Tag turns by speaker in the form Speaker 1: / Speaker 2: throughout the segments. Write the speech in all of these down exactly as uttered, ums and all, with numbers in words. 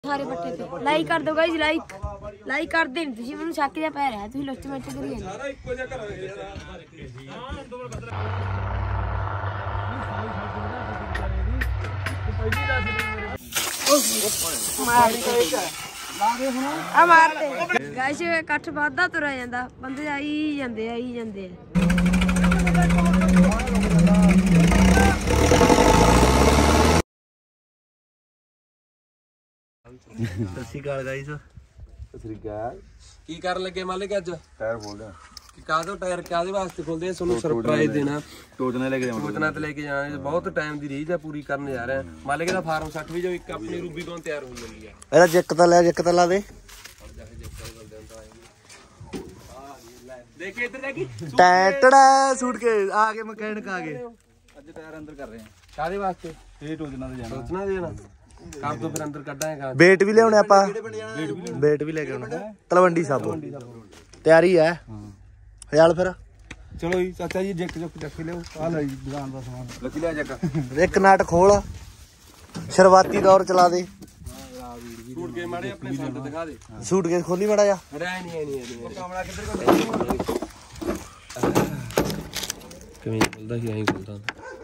Speaker 1: सारे पट्टे पे लाइक कर दो गाइस, लाइक लाइक कर दे ਤੁਸੀਂ ਮੈਨੂੰ ਸ਼ੱਕ ਜਿਹਾ ਪੈ ਰਿਹਾ ਤੁਸੀਂ ਲੁੱਚ ਮੱਚ ਕਰੀ ਜਾਂਦੇ ਸਾਰਾ ਇੱਕੋ ਜਿਹਾ ਘਰ ਹੈ ਹਾਂ ਦੋ ਬਦਲ ਪਹਿਲੀ ਦੱਸ ਮਾਰ ਦੇ ਹੁਣ ਆ ਮਾਰਦੇ ਗਾਇਸ ਇਕੱਠ ਵੱਧਦਾ ਤੁਰਿਆ ਜਾਂਦਾ ਬੰਦੇ ਆਈ ਜਾਂਦੇ ਆਈ ਜਾਂਦੇ
Speaker 2: ਸਤਿ ਸ਼੍ਰੀ ਅਕਾਲ ਗਾਇਸ।
Speaker 3: ਸਤਿ ਸ਼੍ਰੀ ਅਕਾਲ।
Speaker 2: ਕੀ ਕਰਨ ਲੱਗੇ ਮਾਲਿਕ ਅੱਜ?
Speaker 3: ਟਾਇਰ ਖੋਲਦੇ ਆ।
Speaker 2: ਕਿ ਕਾਹਦੇ ਟਾਇਰ ਕਾਹਦੇ ਵਾਸਤੇ ਖੋਲਦੇ ਆ? ਤੁਹਾਨੂੰ ਸਰਪ੍ਰਾਈਜ਼ ਦੇਣਾ।
Speaker 3: ਟੋਚਨਾ ਲੈ ਕੇ ਜਾਵਾਂਗੇ।
Speaker 2: ਟੋਚਨਾ ਤੇ ਲੈ ਕੇ ਜਾਣਾ ਬਹੁਤ ਟਾਈਮ ਦੀ ਰੀਝ ਆ ਪੂਰੀ ਕਰਨ ਜਾ ਰਹੇ ਆ। ਮਾਲਿਕ ਦਾ ਫਾਰਮ ਸੱਠ ਵੀ ਜੋ ਇੱਕ ਆਪਣੀ ਰੂਬੀ ਤੋਂ ਤਿਆਰ ਹੋ ਜਾਂਦੀ ਆ।
Speaker 3: ਇਹਦਾ ਜੱਕ ਤਾਂ ਲੈ ਜੱਕ ਤਾਂ ਲਾ ਦੇ।
Speaker 2: ਦੇਖੇ ਇੱਧਰ ਦੇਖੀ
Speaker 3: ਟੈਟੜਾ ਸੂਟ ਕੇ ਆ ਗਏ ਮਕੈਨਿਕ ਆ ਗਏ। ਅੱਜ ਟਾਇਰ ਅੰਦਰ ਕਰ ਰਹੇ ਆ।
Speaker 2: ਕਾਹਦੇ ਵਾਸਤੇ?
Speaker 3: ਇਹ ਟੋਚਨਾ ਤੇ ਜਾਣਾ।
Speaker 2: ਟੋਚਨਾ ਦੇ ਜਾਣਾ। ਕੰਮ ਤੋਂ ਫਿਰ ਅੰਦਰ ਕੱਢਾਂਗਾ।
Speaker 3: ਬੇਟ ਵੀ ਲਿਆਉਣੇ ਆਪਾਂ। ਬੇਟ ਵੀ ਲੈ ਕੇ ਆਉਣਾ। ਤਲਵੰਡੀ ਸਾਬੋ ਤਿਆਰੀ ਹੈ। ਹਜ਼ਾਲ ਫਿਰ
Speaker 2: ਚਲੋ ਜੀ ਚਾਚਾ ਜੀ ਜੱਕ ਜੁੱਕ ਚੱਕ ਲਿਓ। ਆ ਲੈ ਜੀ ਦੁਕਾਨ ਦਾ ਸਮਾਨ ਲੱਕੀ ਲਿਆ ਜੱਕ।
Speaker 3: ਇੱਕ ਨਾਟ ਖੋਲ ਸ਼ੁਰੂਆਤੀ ਦੌਰ ਚਲਾ ਦੇ।
Speaker 2: ਸੂਟ ਕੇ ਮਾੜੇ ਆਪਣੇ ਸੰਦ ਦਿਖਾ ਦੇ।
Speaker 3: ਸੂਟ ਕੇ ਖੋਲੀ ਮਾੜਾ ਜਾ।
Speaker 2: ਰਹਿ ਨਹੀਂ ਨਹੀਂ ਨਹੀਂ ਕਮਰਾ ਕਿੱਧਰ ਕਿਵੇਂ ਖੁੱਲਦਾ ਸੀ ਐਂ ਖੁੱਲਦਾ।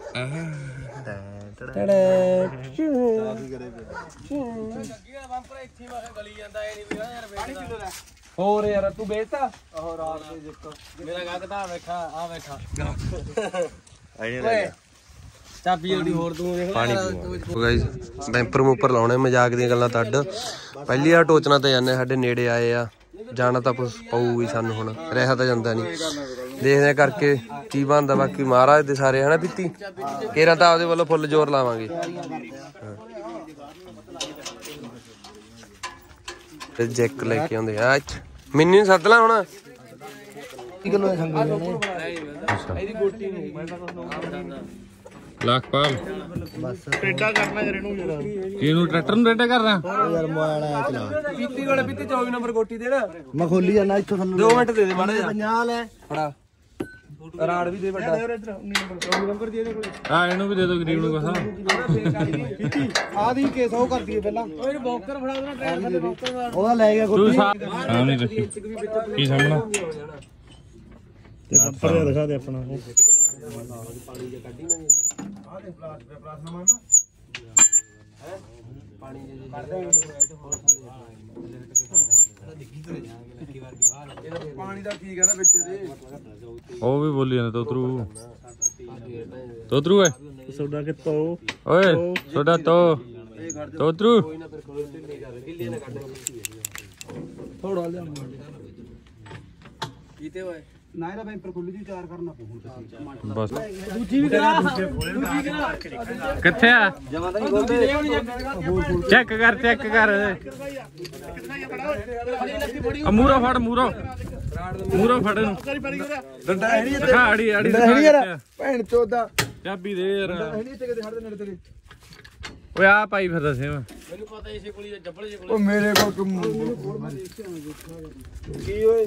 Speaker 2: ਹੋਰ ਯਾਰ ਤੂੰ ਵੇਚਤਾ ਉਹ ਰਾਤ ਦੇ ਜਿੱਕ ਮੇਰਾ ਗਾਹਕ ਵੇਖਾ ਆ ਵੇਖਾ ਚਾਬੀ ਜਿਹੜੀ ਹੋਰ ਤੂੰ ਦੇਖ ਪਾਣੀ ਪੀਓ ਗਾਇਸ। ਬੈਂਪਰ ਮੂਪਰ ਲਾਉਣੇ ਮਜ਼ਾਕ ਦੀਆਂ ਗੱਲਾਂ ਤੱਡ ਪਹਿਲੀ ਆ ਟੋਚਨਾ ਤੇ ਜਾਂਦੇ ਸਾਡੇ ਨੇੜੇ ਆਏ ਆ ਜਾਣਾ ਤਾਂ ਪਊਗੀ ਸਾਨੂੰ ਹੁਣ ਰਹਿ ਤਾਂ ਜਾਂਦਾ ਨਹੀਂ ਦੇਖਦੇ ਕਰਕੇ ਕੀ ਬਣਦਾ। ਬਾਕੀ ਮਹਾਰਾਜ ਦੇ ਸਾਰੇ ਹਨਾ ਪੀਤੀ ਕੇਰਾਂ ਤਾਂ ਆਪਦੇ ਵੱਲੋਂ ਫੁੱਲ ਜ਼ੋਰ ਲਾਵਾਂਗੇ। ਤੇ ਜੈਕ ਲੈ ਕੇ ਆਉਂਦੇ ਆ ਮੈਨੂੰ ਸੱਦ ਲਾ ਹੁਣ
Speaker 4: ਲਖਪਾਲ
Speaker 3: ਬਸ
Speaker 4: ਟੇਡਾ ਕਰਨਾ ਯਾਰ ਇਹਨੂੰ ਯਾਰ ਇਹਨੂੰ ਟਰੈਕਟਰ ਨੂੰ ਟੇਡਾ ਕਰਨਾ
Speaker 3: ਯਾਰ ਮੋਬਾਈਲ ਆ ਚਲਾ
Speaker 2: ਪੀਤੀ ਕੋਲੇ ਪੀਤੀ ਚੌਵੀ ਨੰਬਰ ਗੋਟੀ ਦੇ ਨਾ
Speaker 3: ਮੈਂ ਖੋਲੀ ਜਾਣਾ ਇੱਥੋਂ ਤੁਹਾਨੂੰ
Speaker 2: ਦੋ ਮਿੰਟ ਦੇ ਦੇ ਮਾੜਾ ਜਿਹਾ
Speaker 3: ਪੰਜਾਹ ਲੈ
Speaker 2: ਫੜਾ ਰਾੜ ਵੀ ਦੇ ਵੱਡਾ
Speaker 4: ਹਾਂ ਇਹਨੂੰ ਵੀ ਦੇ ਦੋ ਗਰੀਬ ਨੂੰ ਕਹਾ
Speaker 3: ਆ ਦੀ ਕੇਸ ਉਹ ਕਰਦੀ ਹੈ ਪਹਿਲਾਂ
Speaker 2: ਉਹ ਇਹਨੂੰ ਬੌਕਰ ਫੜਾ ਦੇਣਾ ਟਾਇਰ ਦੇ ਬੌਕਰ
Speaker 3: ਉਹਦਾ ਲੈ ਗਿਆ
Speaker 4: ਤੂੰ ਸਾਹਮਣੇ ਰੱਖੀ ਕੀ ਸਾਹਮਣਾ
Speaker 3: ਤੇ ਉੱਪਰ ਦਿਖਾ ਦੇ ਆਪਣਾ
Speaker 2: ਪਾਣੀ ਜੇ ਕੱਢੀ ਨਾ ਆ ਦੇ ਪਲਾਸ ਪਲਾਸ ਨਾ ਮਾਰਨਾ ਹੈ ਪਾਣੀ ਜੇ ਕੱਢਦੇ ਪਾਣੀ ਦਾ ਕੀ ਕਹਿੰਦਾ ਵਿੱਚ ਦੇ
Speaker 4: ਉਹ ਵੀ ਬੋਲੀ ਜਾਂਦਾ ਤੋਤਰੂ ਤੋਤਰੂ ਓਏ
Speaker 3: ਸੋਡਾ ਕਿ ਤੋ
Speaker 4: ਓਏ ਸੋਡਾ ਤੋ ਤੋਤਰੂ
Speaker 2: ਕੋਈ ਨਾ ਫਿਰ ਖੋਲ ਤੇ ਨਹੀਂ ਕਰ ਹਿੱਲੇ ਨਾ ਕੱਢ ਥੋੜਾ ਲਿਆ ਕੀਤੇ ਹੋਏ ਨਾ ਇਹਦਾ ਬੈਂਪਰ ਖੁੱਲੀ ਦੀ ਤਿਆਰ ਕਰਨਾ ਪਊ
Speaker 4: ਬਸ
Speaker 2: ਦੂਜੀ ਵੀ ਕਰਾ ਦੂਜੀ ਕਰਾ
Speaker 4: ਕਿੱਥੇ ਆ
Speaker 2: ਜਮਾ ਤਾਂ ਨਹੀਂ ਖੋਲਦੇ
Speaker 4: ਚੈੱਕ ਕਰ ਚੈੱਕ ਕਰ ਆ ਮੂਰੋ ਫੜ ਮੂਰੋ ਮੂਰੋ ਫੜ ਨੂੰ
Speaker 3: ਡੰਡਾ ਹੈ ਨਹੀਂ
Speaker 4: ਦਿਖਾ ਆੜੀ ਆੜੀ
Speaker 3: ਭੈਣ ਚੋਦਾ
Speaker 4: ਚਾਬੀ ਦੇ ਯਾਰ
Speaker 3: ਹੈ ਨਹੀਂ ਇੱਥੇ ਕਿਤੇ ਖੜਦੇ ਨੇੜੇ ਤੇਰੇ
Speaker 4: ਓਏ ਆ ਪਾਈ ਫਿਰਦਾ ਸੇਮ
Speaker 2: ਮੈਨੂੰ ਪਤਾ ਇਸੇ ਕੋਲੀ ਦਾ ਜੱਬਲ ਜੇ ਕੋਲ
Speaker 3: ਉਹ ਮੇਰੇ ਕੋਲ ਕੀ ਓਏ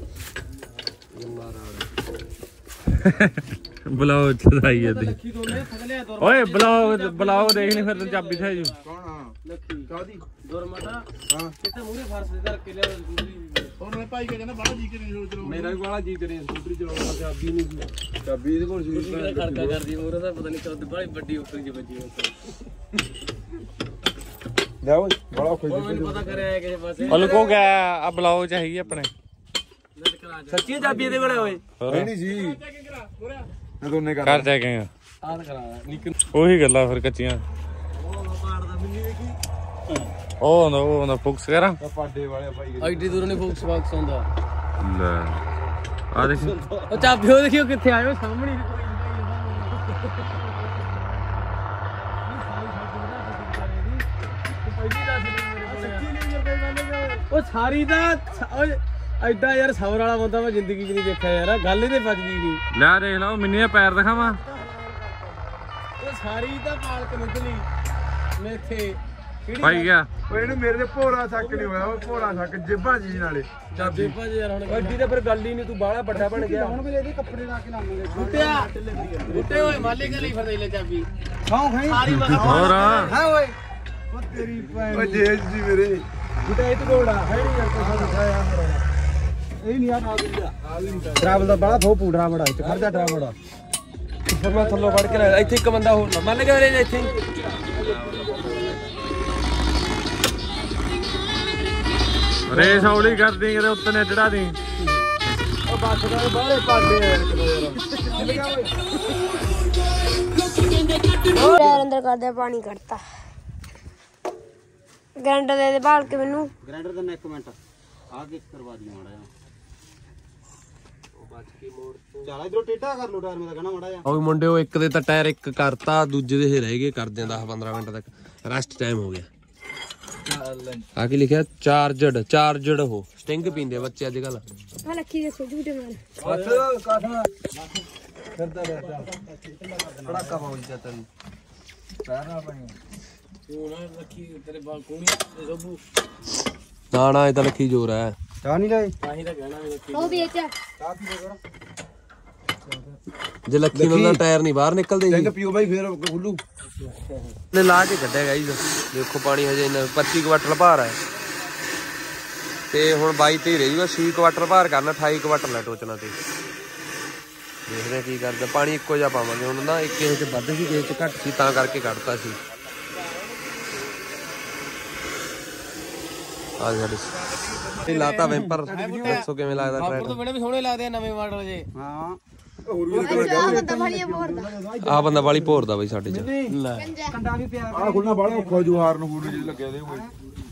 Speaker 4: ਬਲਾਓ ਚਦਾਈ ਜਾਂਦੀ ਓਏ ਬਲਾਓ ਬਲਾਓ ਦੇਖ ਨਹੀਂ ਫਿਰ ਤੂੰ ਚਾਬੀ ਥਾ ਜੂ
Speaker 3: ਕੌਣ ਲੱਖੀ ਕਾਦੀ
Speaker 2: ਦੁਰਮਟਾ ਹਾਂ ਕਿੱਥੇ ਮੂਰੇ ਫਰਸ਼ ਦੇ ਧਰ ਕੇ ਲਿਆ
Speaker 3: ਹੁਣ ਮੈਂ ਭਾਈ ਕਹਿੰਦਾ ਬੜਾ ਜੀ ਕਰੀ ਚਲੋ
Speaker 2: ਮੇਰਾ ਵੀ ਵਾਲਾ ਜੀ ਕਰੇ ਸਕੂਟਰੀ ਚਲਾਉਣਾ ਚਾਬੀ ਨਹੀਂ
Speaker 3: ਚਾਬੀ ਇਹਦੇ ਕੋਲ ਸੀ
Speaker 2: ਖੜਕਾ ਕਰਦੀ ਹੋਰ ਉਹਦਾ ਪਤਾ ਨਹੀਂ ਕਦ ਬੜੀ ਵੱਡੀ ਉੱਪਰ ਜੀ ਵੱਜੀ
Speaker 3: ਲੈ ਓਏ ਬੜਾ ਖੁਸ਼
Speaker 2: ਮੈਨੂੰ ਪਤਾ ਕਰਿਆ ਕਿਸੇ ਪਾਸੇ
Speaker 4: ਉਹ ਲੁਕੋ ਗਿਆ ਆ ਬਲਾਓ ਚਾਹੀਏ ਆਪਣੇ
Speaker 2: ਸੱਚੀ ਚਾਬੀ ਇਹਦੇ ਕੋਲੇ ਓਏ
Speaker 3: ਨਹੀਂ ਸੀ ਇਹ ਦੋਨੇ ਕਰ
Speaker 4: ਕਰ ਜਾ ਕੇ
Speaker 2: ਆਹ ਕਰਾਇਆ ਨਿੱਕ
Speaker 4: ਉਹੀ ਗੱਲਾਂ ਫਿਰ ਕੱਚੀਆਂ
Speaker 2: ਉਹ ਮਾਰਦਾ ਬਿੱਲੀ ਦੇਖੀ
Speaker 4: ਉਹ ਹੁੰਦਾ ਉਹ ਹੁੰਦਾ ਫੁਕਸ ਕਰਾਂ
Speaker 3: ਪਾਡੇ ਵਾਲੇ ਭਾਈ
Speaker 2: ਐਡੀ ਦੂਰੋਂ ਨੇ ਫੋਕਸ ਬਾਕਸ ਆਉਂਦਾ
Speaker 4: ਲੈ ਆ ਦੇਖ
Speaker 2: ਉਹ ਚਾਬੀ ਉਹ ਦੇਖਿਓ ਕਿੱਥੇ ਆਇਓ ਸਾਹਮਣੇ ਉਹ ਸਾਰੀ ਦਾ ਐਡਾ ਯਾਰ ਸੌਰ ਵਾਲਾ ਬੰਦਾ ਮੈਂ ਜ਼ਿੰਦਗੀ 'ਚ ਨਹੀਂ ਦੇਖਿਆ ਯਾਰ ਗੱਲ ਇਹਦੇ ਵੱਜਦੀ ਨਹੀਂ
Speaker 4: ਲੈ ਦੇਖ ਲਾ ਮਿੰਨੀ ਦਾ ਪੈਰ ਦਿਖਾਵਾਂ
Speaker 2: ਉਹ ਸਾਰੀ ਤਾਂ ਪਾਲਕ ਨਿਕਲੀ ਮੇਥੇ
Speaker 4: ਪਾਈ ਗਿਆ
Speaker 3: ਓਏ ਇਹਨੂੰ ਮੇਰੇ ਤੇ ਭੋਰਾ ਸ਼ੱਕ ਨਹੀਂ ਹੋਇਆ ਉਹ ਭੋਰਾ ਸ਼ੱਕ ਜੇਬਾਂ ਜੀ ਨਾਲੇ
Speaker 2: ਚਾਬੀ ਭਾਜੀ ਯਾਰ ਹੁਣ ਐਡੀ ਤਾਂ ਫਿਰ ਗੱਲ ਹੀ ਨਹੀਂ ਤੂੰ ਬਾਹਲਾ ਵੱਡਾ ਬਣ ਗਿਆ ਹੁਣ ਵੀ ਇਹਦੇ ਕੱਪੜੇ ਲਾ ਕੇ ਲਾਵਾਂਗੇ ਬੁੱਟਿਆ ਬੁੱਟੇ ਹੋਏ ਮਾਲੇ ਕੇ ਲਈ ਫੜਦੇ ਲੈ ਚਾਬੀ
Speaker 3: ਖਾਓ ਖਾਈ
Speaker 2: ਸਾਰੀ
Speaker 4: ਹੋਰ
Speaker 3: ਹੈ ਓਏ ਉਹ ਤੇਰੀ ਭੈਣ ਓ ਜੇਜ ਜੀ ਮੇਰੇ ਇਹ ਨਹੀਂ ਆ ਡਰਾਈਵਰ ਦਾ ਬੜਾ ਫੋ ਪੂੜਾ ਬੜਾ ਇੱਥੇ ਖਰਚਾ ਡਰਾਈਵਰ ਦਾ
Speaker 2: ਫਿਰ ਮੈਂ ਥੱਲੋਂ ਫੜ ਕੇ ਲੈ ਇੱਥੇ ਇੱਕ ਬੰਦਾ ਹੋਰ ਲਾ ਮੰਨ ਗਿਆ ਵੀਰੇ ਇੱਥੇ
Speaker 4: ਰੇਸ ਹੌਲੀ ਕਰਦੀ ਕਿਤੇ ਉੱਤੇ ਨੇ ਚੜਾ ਦੀ
Speaker 3: ਉਹ ਬੱਸ ਦਾ ਬਾਹਲੇ ਪਾਡੇ ਯਾਰ
Speaker 1: ਯਾਰ ਅੰਦਰ ਕਰਦੇ ਪਾਣੀ ਕੱਢਤਾ ਗ੍ਰਾਈਂਡਰ ਦੇ ਦੇ ਭਾਲ ਕੇ ਮੈਨੂੰ
Speaker 3: ਗ੍ਰਾਈਂਡਰ ਦਾ ਇੱਕ ਮਿੰਟ ਆ ਕੇ ਕਰਵਾ ਦੀ ਮਾੜਾ ਜਿਹਾ ਚੱਲ ਇਧਰੋਂ ਟੇਢਾ ਕਰ ਲੋ ਟਾਇਰ ਮੇਰਾ ਕਹਣਾ ਮਾੜਾ ਜਿਹਾ
Speaker 2: ਉਹ ਮੁੰਡਿਓ ਇੱਕ ਦੇ ਤਾਂ ਟਾਇਰ ਇੱਕ ਕਰਤਾ ਦੂਜੇ ਦੇ ਰਹਿ ਗਏ ਕਰਦੇ ਆ ਦਸ ਪੰਦਰਾਂ ਮਿੰਟ ਤੱਕ ਰੈਸਟ ਟਾਈਮ ਹੋ ਗਿਆ ਆ ਕੀ ਲਿਖਿਆ ਚਾਰਜਡ ਚਾਰਜਡ ਉਹ ਸਟਿੰਗ ਪੀਂਦੇ ਬੱਚੇ ਅੱਜ ਕੱਲ
Speaker 1: ਆ ਲੱਖੀ ਦੇ ਛੋਟੇ ਛੋਟੇ ਮਾਰ
Speaker 3: ਬਸ ਕਾਠਾ ਕਰਦਾ ਰਹਿ ਪੜਾਕਾ ਪਾਉਂ ਜਾ ਤੈਨੂੰ ਪੈਰ ਨਾਲ ਪਾਣੀ ਤੂੰ ਨਾ ਲੱਖੀ ਤੇਰੇ ਬਾਲ ਕੋਣੀ ਸਭੂ
Speaker 2: ਨਾ ਨਾ ਇਹ ਤਾਂ ਲੱਖੀ ਜ਼ੋਰ ਹੈ
Speaker 3: ਚਾਹ ਨਹੀਂ ਲਈ
Speaker 1: ਉਹ ਵੀ ਇੱਥੇ
Speaker 3: ਚਾਹ ਪੀ ਲੈ
Speaker 2: ਜੇ ਲੱਖੀ ਨੂੰ ਦਾ ਟਾਇਰ ਨਹੀਂ ਬਾਹਰ ਨਿਕਲਦੇ ਜੀ
Speaker 3: ਪੀਓ ਬਾਈ ਫੇਰ ਖੁੱਲੂ
Speaker 2: ਨੇ ਲਾ ਕੇ ਕੱਢਿਆ ਗਾਈਜ਼ ਦੇਖੋ ਪਾਣੀ ਹਜੇ ਇੰਨਾ ਪੱਚੀ ਕੁਆਟਰ ਭਾਰ ਹੈ ਤੇ ਹੁਣ ਬਾਈ ਤੇ ਹੀ ਰਹਿ ਜੂਗਾ ਛੇ ਕੁਆਟਰ ਭਾਰ ਕਰਨਾ ਅਠਾਈ ਕੁਆਟਰ ਲੈ ਟੋਚਣਾ ਤੇ ਦੇਖਦੇ ਆ ਕੀ ਕਰਦਾ ਪਾਣੀ ਇੱਕੋ ਜਿਹਾ ਪਾਵਾਂਗੇ ਹੁਣ ਨਾ ਇੱਕ ਇਹ ਚ ਵੱਧ ਸੀ ਕਿਸੇ ਚ ਘੱਟ ਸੀ ਤਾਂ ਕਰਕੇ ਕੱਢਤਾ ਸੀ ਆ ਸਾਡੇ ਇਹ ਲਾਤਾ ਵੈਂਪਰ ਦੱਸੋ ਕਿਵੇਂ ਲੱਗਦਾ ਟਰੈਕਟਰ
Speaker 3: ਬੜੇ ਵੀ ਸੋਹਣੇ ਲੱਗਦੇ ਆ ਨਵੇਂ ਮਾਡਲ ਜੇ ਹਾਂ
Speaker 2: ਆ ਬੰਦਾ ਵਾਲੀ ਭੋਰਦਾ ਬਈ ਸਾਡੇ ਚ
Speaker 3: ਲੈ ਕੰਡਾ ਵੀ ਪਿਆ ਆ ਖੁੱਲਣਾ ਬੜਾ ਔਖਾ ਜੁਹਾਰ ਨੂੰ ਫੂਡ ਜੇ ਲੱਗਿਆ ਦੇ ਹੋਏ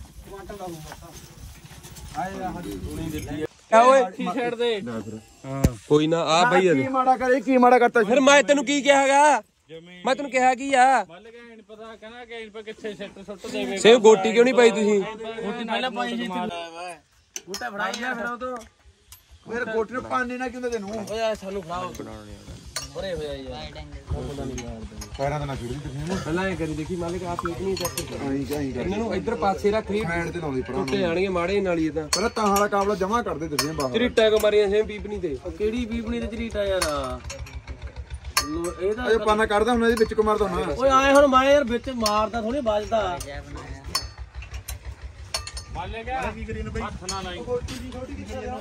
Speaker 2: ਆ ਓਏ
Speaker 4: ਟੀ-ਸ਼ਰਟ ਦੇ
Speaker 3: ਹਾਂ
Speaker 2: ਕੋਈ ਨਾ ਆ ਬਈ
Speaker 3: ਕੀ ਮਾੜਾ ਕਰੇ ਕੀ ਮਾੜਾ ਕਰਤਾ
Speaker 2: ਫਿਰ ਮੈਂ ਤੈਨੂੰ ਕੀ ਕਿਹਾਗਾ ਮੈਂ ਤੈਨੂੰ ਕਿਹਾ ਕੀ ਆ
Speaker 4: ਮੱਲ ਗਿਆ ਇਹਨੂੰ ਪਤਾ ਕਹਿੰਦਾ ਕਿ ਇਹਨੂੰ ਕਿੱਥੇ ਸੈੱਟ ਸੁੱਟ ਦੇਵੇ
Speaker 2: ਸੇਮ ਗੋਟੀ ਕਿਉਂ ਨਹੀਂ ਪਾਈ ਤੁਸੀਂ
Speaker 4: ਗੋਟੀ ਪਹਿਲਾਂ ਪਾਈ ਸੀ
Speaker 3: ਬੂਟਾ ਫੜਾਈ ਗਿਆ ਫਿਰ ਉਹ ਤੋਂ ਮੇਰੇ ਕੋਟ ਨੂੰ ਪਾਣੇ ਨਾ ਕਿਉਂ ਤੈਨੂੰ
Speaker 2: ਓਏ ਸਾਨੂੰ ਖਲਾਓ ਬੜੇ ਹੋ ਜਾਈ ਯਾਰ
Speaker 3: ਪੈਰਾਂ ਦਾ ਨਾ ਛੁੱਟੀ ਤੁਸੀਂ
Speaker 2: ਪਹਿਲਾਂ ਇਹ ਕਰੀ ਦੇਖੀ ਮਾਲਿਕ ਆ ਪੀਟ ਨਹੀਂ ਚੈੱਕ ਕਰ
Speaker 3: ਆਈ ਆਈ
Speaker 2: ਇਹਨਾਂ ਨੂੰ ਇੱਧਰ ਪਾਸੇ ਰੱਖ ਲਈ
Speaker 3: ਫੈਨ ਤੇ ਲਾਉਂਦੀ ਪਰਾਂ
Speaker 2: ਟੁੱਟੇ ਜਾਣਗੇ ਮਾੜੇ ਨਾਲ ਹੀ ਤਾਂ
Speaker 3: ਪਰ ਤਾਂ ਵਾਲਾ ਕਾਬਲਾ ਜਮਾ ਕਰਦੇ ਤੁਸੀਂ ਬਾਹਰ
Speaker 2: ਝਰੀਟਾ ਕੋ ਮਾਰੀਆਂ ਸੇਮ ਪੀਪਣੀ ਤੇ
Speaker 4: ਕਿਹੜੀ ਪੀਪਣੀ ਤੇ ਝਰੀਟਾ ਯਾਰ ਇਹਦਾ
Speaker 3: ਅਜੇ ਪਾਣਾ ਕੱਢਦਾ ਹੁਣ ਇਹਦੇ ਵਿੱਚ ਕੋ ਮਾਰਦਾ ਹੁਣ
Speaker 4: ਓਏ ਆਏ ਹੁਣ ਮੈਂ ਯਾਰ ਵਿੱਚ ਮਾਰਦਾ ਥੋੜੀ ਵੱਜਦਾ ਮੱਲ ਗਿਆ ਕੀ ਕਰੀ ਨੂੰ ਬਈ ਹੱਥ ਨਾ ਲਾਈ ਛੋਟੀ ਦੀ ਛੋਟੀ ਦੀ ਛੋਟੀ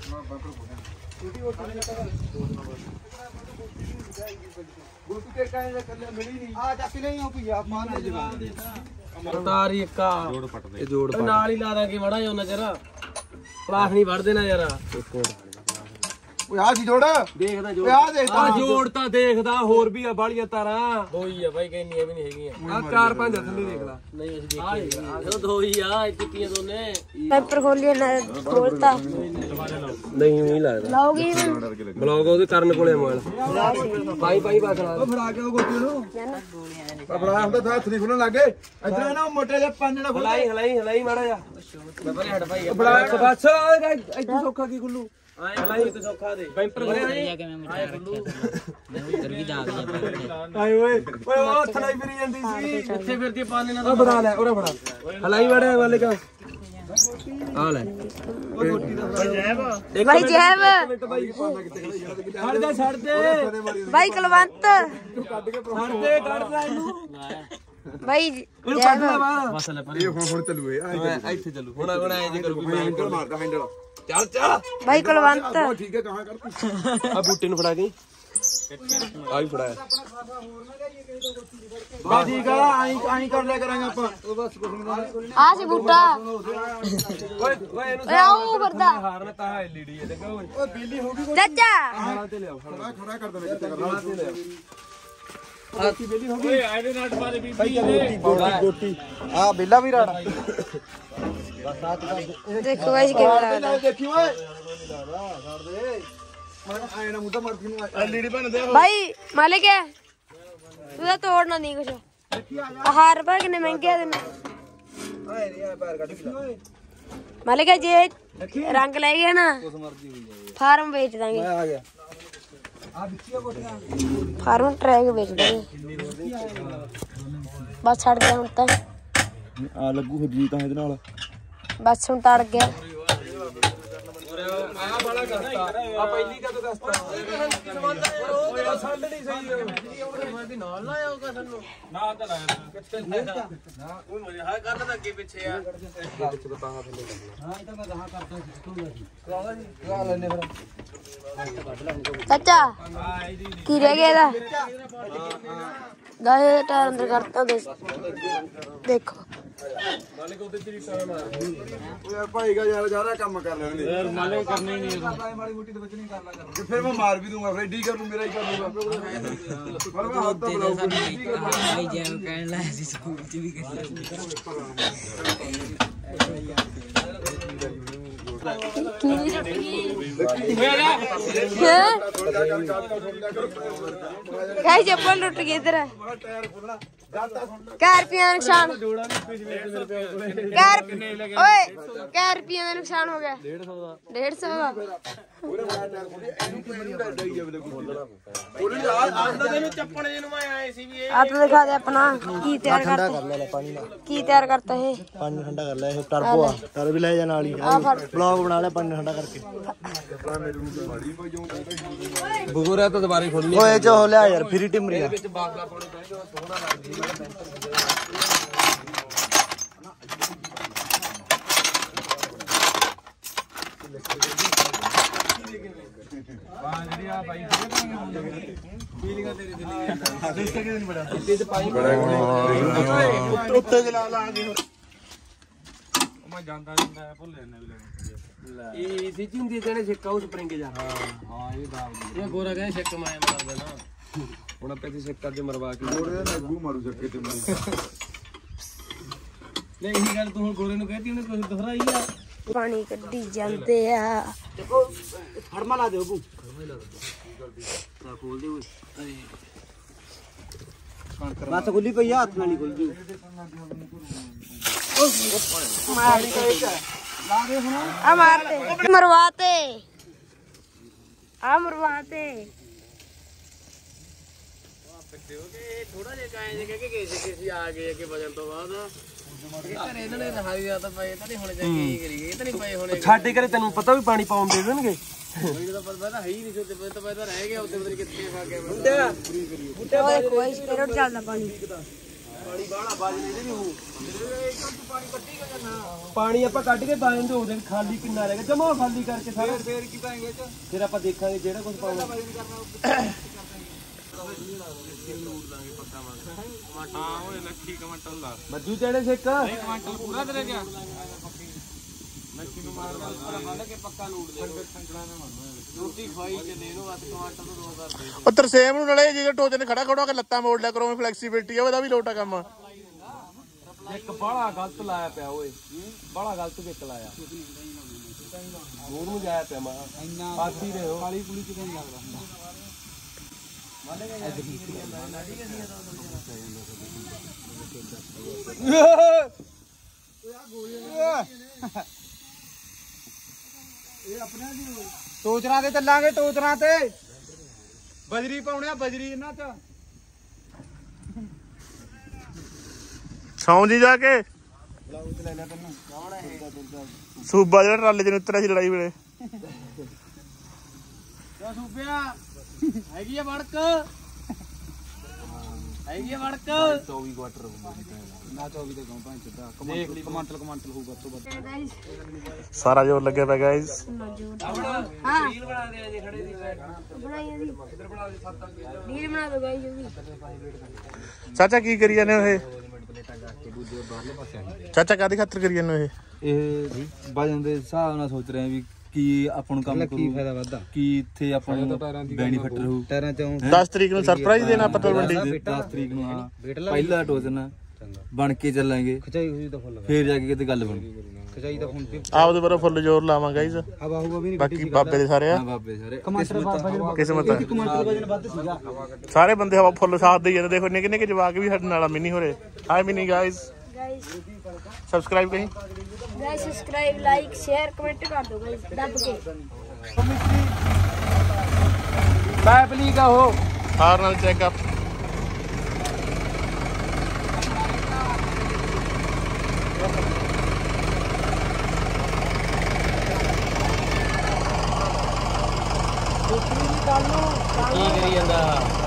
Speaker 3: ਗੋਪੀ ਕੇ ਕਾਹੇ ਦਾ ਕੱਲੇ ਮਿਲੀ ਨਹੀਂ ਆ ਚੱਕ ਲਈ ਉਹ ਪੀਆ ਮਾਰ ਲੈ ਜਗਾ
Speaker 4: ਤਾਰੀ ਇੱਕਾ
Speaker 2: ਇਹ ਜੋੜ ਪਾ
Speaker 4: ਨਾਲ ਹੀ ਲਾ ਦਾਂਗੇ ਮੜਾ ਜਿਹਾ ਉਹਨਾਂ ਚਿਰ ਪਲਾਸ ਨਹੀਂ ਵੜ ਦੇਣਾ ਯਾਰ
Speaker 3: ਓਏ ਆ ਕੀ ਜੋੜ
Speaker 4: ਦੇਖਦਾ
Speaker 3: ਓਏ ਆ ਦੇਖ
Speaker 2: ਆ ਜੋੜ ਤਾਂ ਦੇਖਦਾ ਹੋਰ ਵੀ ਆ ਬਾਲੀਆਂ ਤਾਰਾਂ
Speaker 4: ਦੋਈ ਆ ਬਾਈ ਕਹਿੰਨੀ ਵੀ ਨਹੀਂ ਹੈਗੀਆਂ
Speaker 2: ਆ ਚਾਰ ਪੰਜ ਥੱਲੇ ਦੇਖ ਲਾ
Speaker 4: ਨਹੀਂ ਅਸੀਂ ਦੇਖੀਆਂ ਉਹ ਦੋਈ ਆ ਟਿੱਕੀਆਂ ਦੋਨੇ
Speaker 1: ਪੈਪਰ ਖੋਲਿਆ ਨਾ ਖੋਲਤਾ
Speaker 2: ਨਹੀਂ ਨਹੀਂ ਲੱਗਦਾ
Speaker 1: ਲਾਓਗੇ
Speaker 2: ਬਲੌਗ ਉਹਦੇ ਕਰਨ ਕੋਲੇ ਮੋਬਾਈਲ ਪਾਈ ਪਾਈ ਬਸ ਲਾ
Speaker 3: ਫੜਾ ਕੇ ਉਹ ਗੋਪੀ ਨੂੰ ਫੜਾ ਹੁੰਦਾ ਤਾਂ ਹੱਥ ਨਹੀਂ ਖੁੱਲਣ ਲੱਗੇ ਇਧਰ ਨਾ ਮੋਟੇ ਜਿਹਾ ਪੰਜ ਨਾ ਖੁੱਲਾ
Speaker 2: ਹਲਾਈ ਹਲਾਈ ਹਲਾਈ ਮਾੜਾ ਜਾ
Speaker 4: ਬਬਰੇ ਹਟ ਭਾਈ
Speaker 2: ਬਸ ਬਸ ਇੱਥੇ ਸੌਖਾ ਕੀ ਗੁੱਲੂ
Speaker 4: ਆਏ ਹਲਾਈ ਤੇ ਸੌਖਾ ਦੇ
Speaker 2: ਬੈਂਪਰ
Speaker 4: ਆਏ ਗੁੱਲੂ
Speaker 2: ਆਏ ਓਏ ਓਏ ਉਹ ਹੱਥ ਨਾਲ ਫਿਰੀ ਜਾਂਦੀ ਸੀ
Speaker 4: ਕਿੱਥੇ ਫਿਰਦੀ ਪਾਣੇ ਨਾਲ
Speaker 2: ਉਹ ਬਣਾ ਲੈ ਉਹਰਾ ਫੜਾ ਹਲਾਈ ਵੜੇ ਵਾਲੇ ਕਾ ਆ ਲੈ
Speaker 1: ਭਾਈ ਜੈਬ
Speaker 2: ਛੱਡ ਦੇ ਛੱਡ ਦੇ
Speaker 1: ਭਾਈ ਕੁਲਵੰਤ
Speaker 2: ਛੱਡ ਦੇ ਕੱਢ ਲੈ ਇਹਨੂੰ
Speaker 1: ਭਾਈ
Speaker 2: ਇਹਨੂੰ ਕੱਢ ਲੈ ਬਾਹਰ
Speaker 3: ਇਹ ਹੁਣ ਹੁਣ ਚੱਲੂ ਇਹ
Speaker 2: ਇੱਥੇ ਚੱਲੂ ਹੁਣ ਹੁਣ ਐਂ ਜੇ ਕਰੂ
Speaker 3: ਮੈਂ ਹੈਂਡਲ ਮਾਰਦਾ ਹੈਂਡਲ
Speaker 2: ਚੱਲ ਚੱਲ
Speaker 1: ਭਾਈ ਕੁਲਵੰਤ
Speaker 3: ਠੀਕ ਹੈ ਕਹਾਂ ਕਰ ਤੂੰ
Speaker 2: ਆ ਬੂਟੇ ਨੂੰ ਫੜਾ ਗਈ ਆ ਵੀ ਫੜਾਇਆ
Speaker 3: ਬਾ ਠੀਕ ਆ ਆਈ ਆਈ ਕਰ ਲਿਆ ਕਰਾਂਗੇ ਆਪਾਂ ਉਹ ਬਸ ਕੁਝ ਨਹੀਂ
Speaker 1: ਆ ਸੀ ਬੂਟਾ
Speaker 2: ਓਏ ਓਏ ਇਹਨੂੰ
Speaker 1: ਓਏ ਆਉ ਵਰਦਾ
Speaker 2: ਹਾਰਨ ਤਾਂ ਐਲਈਡੀ ਹੈ ਦੇਖੋ ਓਏ
Speaker 3: ਓਏ ਬਿੱਲੀ ਹੋ ਗਈ
Speaker 1: ਚਾਚਾ
Speaker 2: ਹਾਲਾਂ ਤੇ ਲਿਆਓ
Speaker 3: ਖੜਾ ਖੜਾ ਕਰ ਦੇਣਾ ਕਿੱਥੇ ਕਰਨਾ ਤੇ ਲਿਆ
Speaker 4: ਓਏ ਆਏ ਨਾਟ ਮਾਰੇ ਬੀਬੀ ਨੇ
Speaker 3: ਗੋਟੀ ਗੋਟੀ ਆ ਬਿੱਲਾ ਵੀ ਰਾੜਾ
Speaker 1: ਦੇਖੋ ਗਾਇਸ ਕਿਵੇਂ ਲੱਗਦਾ
Speaker 3: ਦੇਖੀ ਓਏ ਛੱਡ ਦੇ ਮੈਂ ਆਏ ਨਾ ਮੁੱਦਾ ਮਰਦੀ ਨੂੰ ਐਲਈਡੀ ਬਣ ਦੇ
Speaker 1: ਭਾਈ ਮਾਲਿਕ ਹੈ ਤੂੰ ਤਾਂ ਤੋੜਨਾ ਨਹੀਂ ਕੁਛ ਆਹ ਰੁਪਏ ਕਿੰਨੇ ਮਹਿੰਗੇ ਆ ਤੈਨੂੰ
Speaker 3: ਆਏ ਨਹੀਂ ਆ ਪੈਰ ਕੱਢ ਕੇ ਓਏ
Speaker 1: ਮਾਲਿਕ ਹੈ ਜੇ ਰੰਗ ਲੈ ਗਿਆ ਨਾ
Speaker 3: ਮਰਦੀ ਹੋਈ ਜਾਏ
Speaker 1: ਫਾਰਮ ਵੇਚ ਦਾਂਗੇ
Speaker 3: ਆ ਗਿਆ ਆ ਵਿੱਚੀਆਂ ਕੋਟੀਆਂ
Speaker 1: ਫਾਰਮ ਟਰੈਕ ਵੇਚ ਦਾਂਗੇ ਬਸ ਛੱਡ ਦੇ ਹੁਣ ਤਾਂ
Speaker 3: ਆ ਲੱਗੂ ਹਜੀ ਤਾਂ ਇਹਦੇ ਨਾਲ
Speaker 1: ਬਸ ਹੁਣ ਤੜ ਗਿਆ
Speaker 3: ਬਾਲਾ ਕਰਤਾ ਆ ਪਹਿਲੀ ਕਦੋਂ ਦੱਸਤਾ ਓਏ ਸੰਦ ਨਹੀਂ ਸਹੀ ਨਾਲ ਲਾਇਆ ਹੋਗਾ ਸਾਨੂੰ ਨਾ ਤਾਂ ਲਾਇਆ ਕਿੱਥੇ ਲਾਇਆ ਨਾ ਉਹ ਮੇਰੇ ਹਾਂ ਗੱਲ ਤਾਂ ਅੱਗੇ ਪਿੱਛੇ ਆ ਵਿੱਚ ਬਤਾਹਾ ਥੱਲੇ ਹਾਂ ਇਹ ਤਾਂ ਮੈਂ ਰਹਾ ਕਰਦਾ ਸਿੱਖੂਗਾ ਜੀ ਕਰਾ ਜੀ ਕਰਾ ਲੈਣੇ ਫਿਰ
Speaker 1: ਚਾਚਾ ਕੀ ਰਹਿ ਗਿਆ ਇਹਦਾ ਗਾਏ ਟਾਇਰ ਅੰਦਰ ਕਰਤਾ ਦੇਖੋ
Speaker 3: ਮਾਲਿਕ ਉਹਦੇ ਤੇਰੀ ਟਾਈਮ ਆ ਓਏ ਭਾਈਗਾ ਯਾਰ ਜ਼ਿਆਦਾ ਕੰਮ ਕਰ ਲੈਣੇ ਯਾਰ ਮਾਲਿਕ ਕਰਨਾ ਹੀ ਨਹੀਂ ਮਾੜੀ ਮੋਟੀ ਤੇ ਬਚਣੀ ਕਰ ਲਾ ਕਰ ਫਿਰ ਮੈਂ ਮਾਰ ਵੀ ਦੂੰਗਾ ਫਿਰ ਡੀ ਕਰ ਨੂੰ ਮੇਰਾ ਹੀ ਕਰ ਲੂੰਗਾ ਪਰ ਮੈਂ ਹੱਥ ਤਾਂ ਬਲਾਉ
Speaker 5: ਭਾਈ ਜੈਮ ਕਹਿਣ ਲਾਇਆ ਸੀ ਸਕੂਲ ਚ ਵੀ ਕਰ
Speaker 1: ਕੀ ਟੁੱਟ ਗਈ ਗਾਈ ਚੱਪਲ ਟੁੱਟ ਗਈ ਇਧਰ ਕੈ ਰੁਪਈਆ ਦਾ ਨੁਕਸਾਨ ਕੈ ਓਏ ਕੈ ਰੁਪਈਆ ਦਾ ਨੁਕਸਾਨ ਹੋ ਗਿਆ ਡੇਢ ਸੌ ਦਾ ਡੇਢ ਸੌ ਦਾ ਆਪ ਦਿਖਾ ਦੇ ਆਪਣਾ ਕੀ ਤਿਆਰ ਕਰਤਾ ਕਰ ਲੈ ਪਾਣੀ ਨਾਲ ਕੀ ਤਿਆਰ ਕਰਤਾ ਇਹ
Speaker 6: ਪਾਣੀ ਠੰਡਾ ਕਰ ਲੈ ਇਹ ਟਰਬੋ ਆ ਟਰਬੋ ਵੀ ਲੈ ਜਾ ਨਾਲ ਹੀ ਬਲੌਗ ਬਣਾ ਲੈ ਪਾਣੀ ਠੰਡਾ ਕਰਕੇ
Speaker 3: ਬਗੋਰਾ ਤਾਂ ਦੁਬਾਰੇ ਖੋਲਣੀ
Speaker 6: ਓਏ ਜੋ ਲਿਆ ਯਾਰ ਫਰੀ ਟਿਮਰੀ ਆ
Speaker 3: ਵਿੱਚ ਬਾਗਲਾ ਪਾਉਣੀ ਪੈਣੀ ਸੋਹਣਾ ਲੱਗਦੀ ਵਾਹ ਜਿਹੜੀ ਆ ਬਾਈ ਫੀਲਿੰਗਾਂ ਤੇਰੀ ਦਿਲੀ ਦੇਖ ਕੇ ਨਹੀਂ ਬੜਾ ਇੱਥੇ ਤੇ ਪਾਈ
Speaker 6: ਉੱਤੇ ਜਲਾ ਲਾ ਕੇ
Speaker 4: ਮੈਂ ਜਾਂਦਾ ਜਾਂਦਾ ਭੁੱਲ ਜਾਂਦਾ ਵੀ ਲੈਣਾ
Speaker 3: ਇਹ ਸਿੱਧੀ ਹੁੰਦੀ ਜਿਹੜੇ ਛਿੱਕਾ ਉਹ ਸਪਰਿੰਗ ਜਾ ਹਾਂ ਹਾਂ ਇਹ ਦਾਬ ਇਹ ਗੋਰਾ ਕਹਿੰਦਾ ਛਿੱਕ ਮਾਇਆ ਮਾਰ ਦੇਣਾ ਹੁਣ ਆਪਾਂ ਤੇ ਛਿੱਕਾ ਤੇ ਮਰਵਾ ਕੇ ਗੋਰੇ ਦਾ ਲੱਗੂ ਮਾਰੂ ਛੱਕੇ ਤੇ ਮੈਨੂੰ ਲੈ ਇਹੀ ਗੱਲ ਤੂੰ ਹੁਣ ਗੋਰੇ ਨੂੰ ਕਹਿਤੀ ਉਹਨੇ ਕੁਝ ਦੁਹਰਾਈ ਆ
Speaker 1: ਪਾਣੀ ਕੱਢੀ ਜਾਂਦੇ ਆ
Speaker 6: ਹੜਮਾ ਲਾ ਦੇ ਉਹ
Speaker 3: ਤਾਂ ਖੋਲ ਦੇ ਓਏ
Speaker 6: ਬਸ ਗੁੱਲੀ ਪਈ ਆ ਹੱਥ ਨਾਲ ਹੀ ਖੁੱਲ ਜੂ
Speaker 1: ਮਾਰ ਦੇ ਆ ਮਾਰ ਦੇ ਮਰਵਾਤੇ ਆ ਮਰਵਾਤੇ
Speaker 3: ਥੋੜਾ ਜਿਹਾ ਕਾਇ ਜੇ ਕਹਿ ਕੇ ਗਏ ਸੀ ਕਿ ਆ ਗਏ ਕਿ ਵਜਨ ਤੋਂ ਬਾਅਦ ਘਰੇ ਇਹਨਾਂ ਨੇ ਨਹਾਈ ਜਾਂ ਤਾਂ ਪਏ ਤਾਂ ਨਹੀਂ ਹੁਣ ਜਾ ਕੇ ਕੀ ਕਰੀਏ ਇਹ ਤਾਂ ਨਹੀਂ ਪਏ ਹੋਣੇ ਸਾਡੇ ਘਰੇ ਤੈਨੂੰ ਪਤਾ ਵੀ ਪਾਣੀ ਪਾਉਣ ਦੇ ਦੇਣਗੇ ਮੈਨੂੰ ਤਾਂ ਪਤਾ ਹੈ ਹੀ ਨਹੀਂ ਛੋਟੇ ਪਏ ਤਾਂ ਪਤਾ ਰਹਿ ਗਿਆ ਉੱਤੇ ਪਤਾ ਨਹੀਂ ਕਿੱਥੇ ਖਾ ਗਿਆ ਮੁੰਡਿਆ ਮੁੰਡਿਆ
Speaker 1: ਓਏ ਕੋਈ ਸਟੇਰੋਟ ਚੱਲਦਾ ਪਾਣੀ
Speaker 3: ਪਾਣੀ ਬਾਹਲਾ ਬਾਜ ਨਹੀਂ ਨਹੀਂ ਉਹ ਪਾਣੀ ਕੱਢੀ ਗਿਆ ਨਾ ਪਾਣੀ ਆਪਾਂ ਕੱਢ ਕੇ ਪਾ ਦਿੰਦੇ ਉਹਦੇ ਖਾਲੀ ਕਿੰਨਾ ਰਹਿ ਗਿਆ ਜਮਾ ਖਾਲੀ ਕਰਕੇ ਸਾਰਾ ਫੇਰ ਕੀ ਪਾਏਗੇ ਚ ਫਿਰ ਆਪਾਂ ਦੇਖਾਂਗੇ ਜਿਹੜਾ ਕੁਝ ਪਾਉਣਾ
Speaker 4: ਹਾਂ ਓਏ ਲੱਖੀ ਕਮੰਟਲ ਦਾ
Speaker 3: ਮੱਜੂ ਚੜੇ ਸਿੱਕ
Speaker 4: ਕਮੰਟਲ ਪੂਰਾ ਤੇਰੇ ਗਿਆ
Speaker 3: ਲੱਖੀ ਨੂੰ ਮਾਰਦਾ ਉੱਪਰ ਬੰਨ ਕੇ ਪੱਕਾ ਲੂੜ ਦੇ ਰੋਟੀ ਖਵਾਈ ਚੱਲੇ ਇਹਨੂੰ ਬਸ ਟਮਾਟਰ ਨੂੰ ਦੋ ਕਰ ਦੇ
Speaker 6: ਉਹ ਤਰਸੇਮ ਨੂੰ ਨਲੇ ਜਿਹੜੇ ਟੋਚੇ ਨੇ ਖੜਾ ਖੜਾ ਕੇ ਲੱਤਾਂ ਮੋੜ ਲਿਆ ਕਰੋ ਫਲੈਕਸੀਬਿਲਟੀ ਆ ਉਹਦਾ ਵੀ ਲੋਟਾ ਕੰਮ
Speaker 3: ਇੱਕ ਬੜਾ ਗਲਤ ਲਾਇਆ ਪਿਆ ਓਏ ਬੜਾ ਗਲਤ ਵਿੱਚ ਲਾਇਆ ਗੋਰ ਨੂੰ ਜਾਇਆ ਪਿਆ ਮਾ ਇੰਨਾ ਪਾਸੀ ਦੇ ਹੋ ਕਾਲੀ ਕੁਲੀ ਚ ਨਹੀਂ ਲੱਗਦਾ
Speaker 6: ਟੋਚਰਾਂ ਤੇ ਚੱਲਾਂਗੇ ਟੋਚਰਾਂ ਤੇ ਬਜਰੀ ਪਾਉਣਿਆ ਬਜਰੀ ਇਹਨਾਂ ਚ ਸੌਂ ਜੀ ਜਾ ਕੇ ਸੂਬਾ ਜਿਹੜਾ ਟਰਾਲੇ ਚ ਉਤਰਿਆ ਸੀ ਲੜਾਈ ਵੇਲੇ
Speaker 3: ਕਿਆ ਸੂਬਿਆ ਹੈਗੀ ਆ ਵੜਕ ਹੈਗੀ ਆ ਵੜਕ ਚੌਵੀ ਕੁਆਟਰ ਨਾ ਚੌਵੀ ਤੇ ਗਾਂ ਪੰਜ ਦਾ ਕਮਾਂਟਲ ਕਮਾਂਟਲ ਕਮਾਂਟਲ ਹੋਊਗਾ ਤੋਂ ਵੱਧ
Speaker 6: ਸਾਰਾ ਜੋਰ ਲੱਗਿਆ ਪਿਆ ਗਾਇਸ
Speaker 1: ਹਾਂ
Speaker 3: ਰੀਲ ਬਣਾ ਦੇ ਜੇ ਖੜੇ ਦੀ
Speaker 1: ਬਣਾਈ ਇਹਦੀ
Speaker 3: ਇਧਰ ਬਣਾ ਦੇ ਸੱਤ ਅੱਗੇ
Speaker 1: ਡੀਲ ਬਣਾ ਦੋ ਗਾਈ ਜੀ
Speaker 6: ਚਾਚਾ ਕੀ ਕਰੀ ਜਾਂਦੇ ਹੋ ਇਹ ਚਾਚਾ ਕਾਹਦੀ ਖਾਤਰ ਕਰੀ ਜਾਂਦੇ ਹੋ ਇਹ
Speaker 7: ਇਹ ਵਜਨ ਦੇ ਹਿਸਾਬ ਨਾਲ ਸੋਚ ਰਹੇ ਆ ਵੀ ਕੀ ਆਪਾਂ ਨੂੰ ਕੰਮ ਕਰੂ ਕੀ ਫਾਇਦਾ ਵਾਧਾ ਕੀ ਇੱਥੇ ਆਪਾਂ ਨੂੰ ਬੈਨੀਫਿਟ ਰਹੂ ਟਾਇਰਾਂ ਚੋਂ
Speaker 6: ਦਸ ਤਰੀਕ ਨੂੰ ਸਰਪ੍ਰਾਈਜ਼ ਦੇਣਾ ਪੱਤਲ ਮੰਡੀ
Speaker 7: ਦਸ ਤਰੀਕ ਨੂੰ ਹਾਂ ਪਹਿਲਾ ਟੋਜਨ ਬਣ ਕੇ ਚੱਲਾਂਗੇ
Speaker 6: ਖਚਾਈ ਖੁਚੀ ਤਾਂ ਫੁੱਲ
Speaker 7: ਫੇਰ ਜਾ ਕੇ ਕਿਤੇ ਗੱਲ ਬਣੂ
Speaker 6: ਖਚਾਈ ਤਾਂ ਫੋਨ ਤੇ ਆਪਦੇ ਬਾਰੇ ਫੁੱਲ ਜ਼ੋਰ ਲਾਵਾਂ ਗਾਇਸ
Speaker 7: ਹਵਾ ਹੂਗਾ ਵੀ ਨਹੀਂ
Speaker 6: ਬਾਕੀ ਬਾਬੇ ਦੇ ਸਾਰੇ ਆ
Speaker 7: ਹਾਂ ਬਾਬੇ ਸਾਰੇ ਕਿਸਮਤ
Speaker 6: ਕਿਸਮਤ ਆ।
Speaker 7: ਕਮਾਂਟਰ ਵਜਨ ਵੱਧ ਸੀਗਾ
Speaker 6: ਸਾਰੇ ਬੰਦੇ ਹਵਾ ਫੁੱਲ ਸਾਥ ਦੇ ਜਾਂਦੇ ਦੇਖੋ ਨਿੱਕੇ ਨਿੱਕੇ ਜਵਾਕ ਵੀ ਸਾਡੇ ਨਾਲ ਮਿਨੀ ਹੋ ਰਹੇ ਹਾਈ ਮਿਨੀ ਗਾਇਸ
Speaker 1: ਗਾਇਸ
Speaker 6: ਸਬਸਕ੍ਰਾਈਬ ਕਹੀਂ
Speaker 1: guys subscribe like share comment ਕਰ ਦਿਓ ਗਾਇਸ ਦੱਬ ਕੇ
Speaker 3: ਪਾਈਪ ਲੀਕ ਆ ਉਹ
Speaker 6: ਹਾਰ ਨਾਲ ਚੈੱਕ ਅਪ
Speaker 5: ਕੀ ਕਰੀ ਜਾਂਦਾ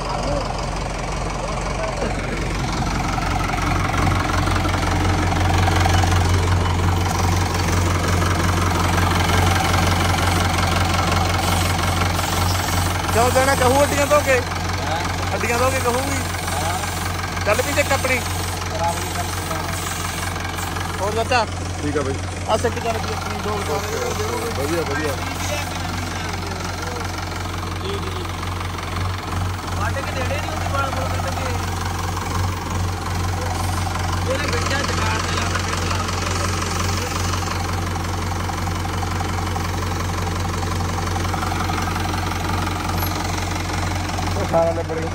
Speaker 3: ਕਿਉਂ ਦੇਣਾ ਕਹੂ ਅੱਡੀਆਂ ਧੋ ਕੇ ਅੱਡੀਆਂ ਧੋ ਕੇ ਕਹੂਗੀ ਚੱਲ ਵੀ ਚੱਕ ਆਪਣੀ ਹੋਰ ਚਾਚਾ ਠੀਕ ਆ ਬਈ ਆ ਸੱਚ ਚੱਲ ਵੀ ਆਪਣੀ ਦੋ ਵਧੀਆ ਵਧੀਆ
Speaker 5: ਵਾਟੇ ਕੇ ਨੇੜੇ ਨਹੀਂ ਹੁੰਦੀ ਬਾਲ ਬੋਲ ਕੱਢ ਕੇ ਇਹਨੇ ਗੱਜਾ ਜਗਾੜ ਤੇ ਲਾਉਂਦਾ ਫਿਰ ਲਾ
Speaker 3: ਸਾਰਾ ਲੱਗ ਰਿਹਾ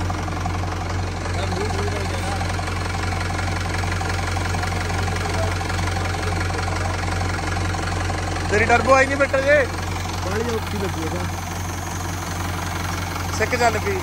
Speaker 3: ਤੇਰੀ ਟਰਬੋ ਆਈ ਨਹੀਂ ਬੈਠਾ ਜੇ
Speaker 6: ਬਾਲੀ ਔਖੀ ਲੱਗੀ ਇਹਦਾ
Speaker 3: ਸਿੱਕ ਚੱਲ ਪਈ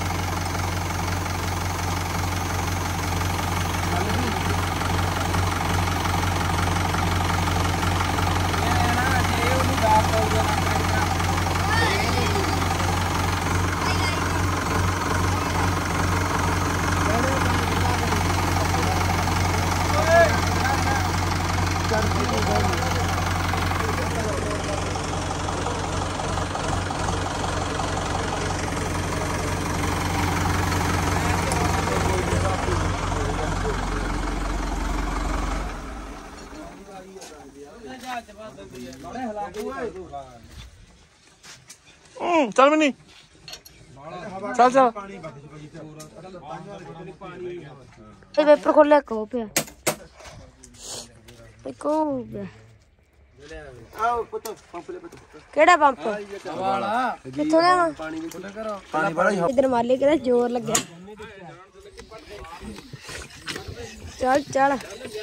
Speaker 3: ਚੱਲ ਵੀ ਨਹੀਂ ਚੱਲ ਚੱਲ
Speaker 1: ਇਹ ਪੇਪਰ ਖੋਲਿਆ ਕੋ ਪਿਆ ਇੱਕ ਉਹ ਪਿਆ
Speaker 6: ਆਓ ਪੁੱਤ ਪੰਪ ਲੈ ਪੁੱਤ
Speaker 1: ਕਿਹੜਾ ਪੰਪ ਕਿੱਥੋਂ ਲਿਆਵਾਂ
Speaker 6: ਪਾਣੀ ਬੜਾ
Speaker 1: ਇਧਰ ਮਾਲੇ ਕਿਹਦਾ ਜ਼ੋਰ ਲੱਗਿਆ ਚੱਲ ਚੱਲ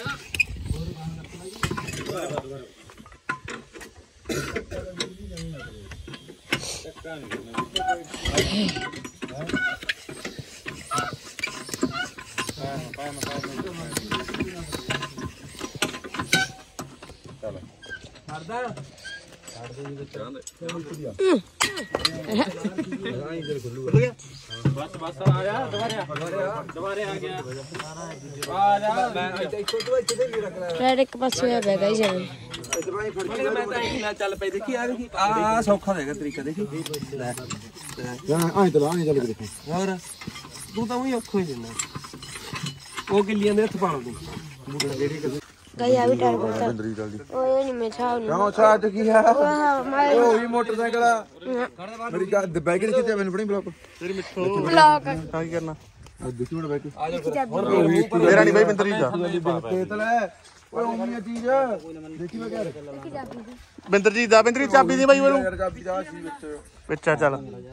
Speaker 4: ਬਸ ਬਸ ਆ ਜਾ ਦੁਬਾਰੇ ਦੁਬਾਰੇ ਆ ਗਿਆ ਆ ਜਾ ਮੈਂ ਇੱਥੋਂ ਤੋਂ ਇੱਥੇ ਨਹੀਂ ਰੱਖ ਲੈ
Speaker 1: ਟਾਇਰ ਇੱਕ ਪਾਸੇ ਹੋਇਆ ਪਿਆ ਗਾਈ ਜਾਵੇ
Speaker 4: ਮੈਂ ਤਾਂ ਇਹ ਨਾਲ ਚੱਲ ਪਈ ਦੇਖੀ ਆ ਦੇਖੀ ਆ ਸੌਖਾ ਹੋਏਗਾ ਤਰੀਕਾ ਦੇਖੀ ਲੈ
Speaker 6: ਆਏ ਤਾਂ ਆਏ ਚੱਲ ਕੇ ਦੇਖੋ
Speaker 4: ਹੋਰ ਤੂੰ ਤਾਂ ਉਹੀ ਔਖੋ ਹੀ ਜਿੰਨਾ ਉਹ ਗਿੱਲੀਆਂ ਦੇ ਹੱਥ ਪਾਣ ਤੂੰ
Speaker 1: ਗਾਈ ਆ ਵੀ ਟਾਇਰ ਕੋਲ ਓਏ ਨਹੀਂ ਮੈਂ ਛਾਉ ਨਹੀਂ
Speaker 6: ਕਿਉਂ ਛਾਜ ਕੀ ਆ
Speaker 1: ਉਹ ਮੈਂ
Speaker 6: ਉਹ ਵੀ ਮੋਟਰਸਾਈਕਲ ਆ ਮੇਰੀ ਗੱਲ ਬੈਗ ਦੇ ਕਿਤੇ ਮੈਨੂੰ ਫੜੀ ਬਲੌਕ ਤੇਰੀ ਮਿੱਠੋ
Speaker 1: ਬਲੌਕ
Speaker 3: ਹਾਂ ਕੀ ਕਰਨਾ
Speaker 6: ਦੇਖੀ ਮੈਨੂੰ ਬੈਗ
Speaker 3: ਮੇਰਾ ਨਹੀਂ ਬਾਈ ਬਿੰਦਰੀ ਦਾ
Speaker 6: ਤੇਤ ਲੈ ਓਏ ਉਮੀਆਂ ਚੀਜ਼ ਦੇਖੀ ਮੈਂ ਕਹਿ ਰਿਹਾ
Speaker 3: ਬਿੰਦਰਜੀਤ ਦਾ ਬਿੰਦਰੀ ਚਾਬੀ ਦੀ ਬਾਈ ਮੈਨੂੰ
Speaker 6: ਯਾਰ ਚਾਬੀ ਦਾ ਸੀ ਵਿੱਚ
Speaker 3: ਵਿੱਚਾ ਚੱਲ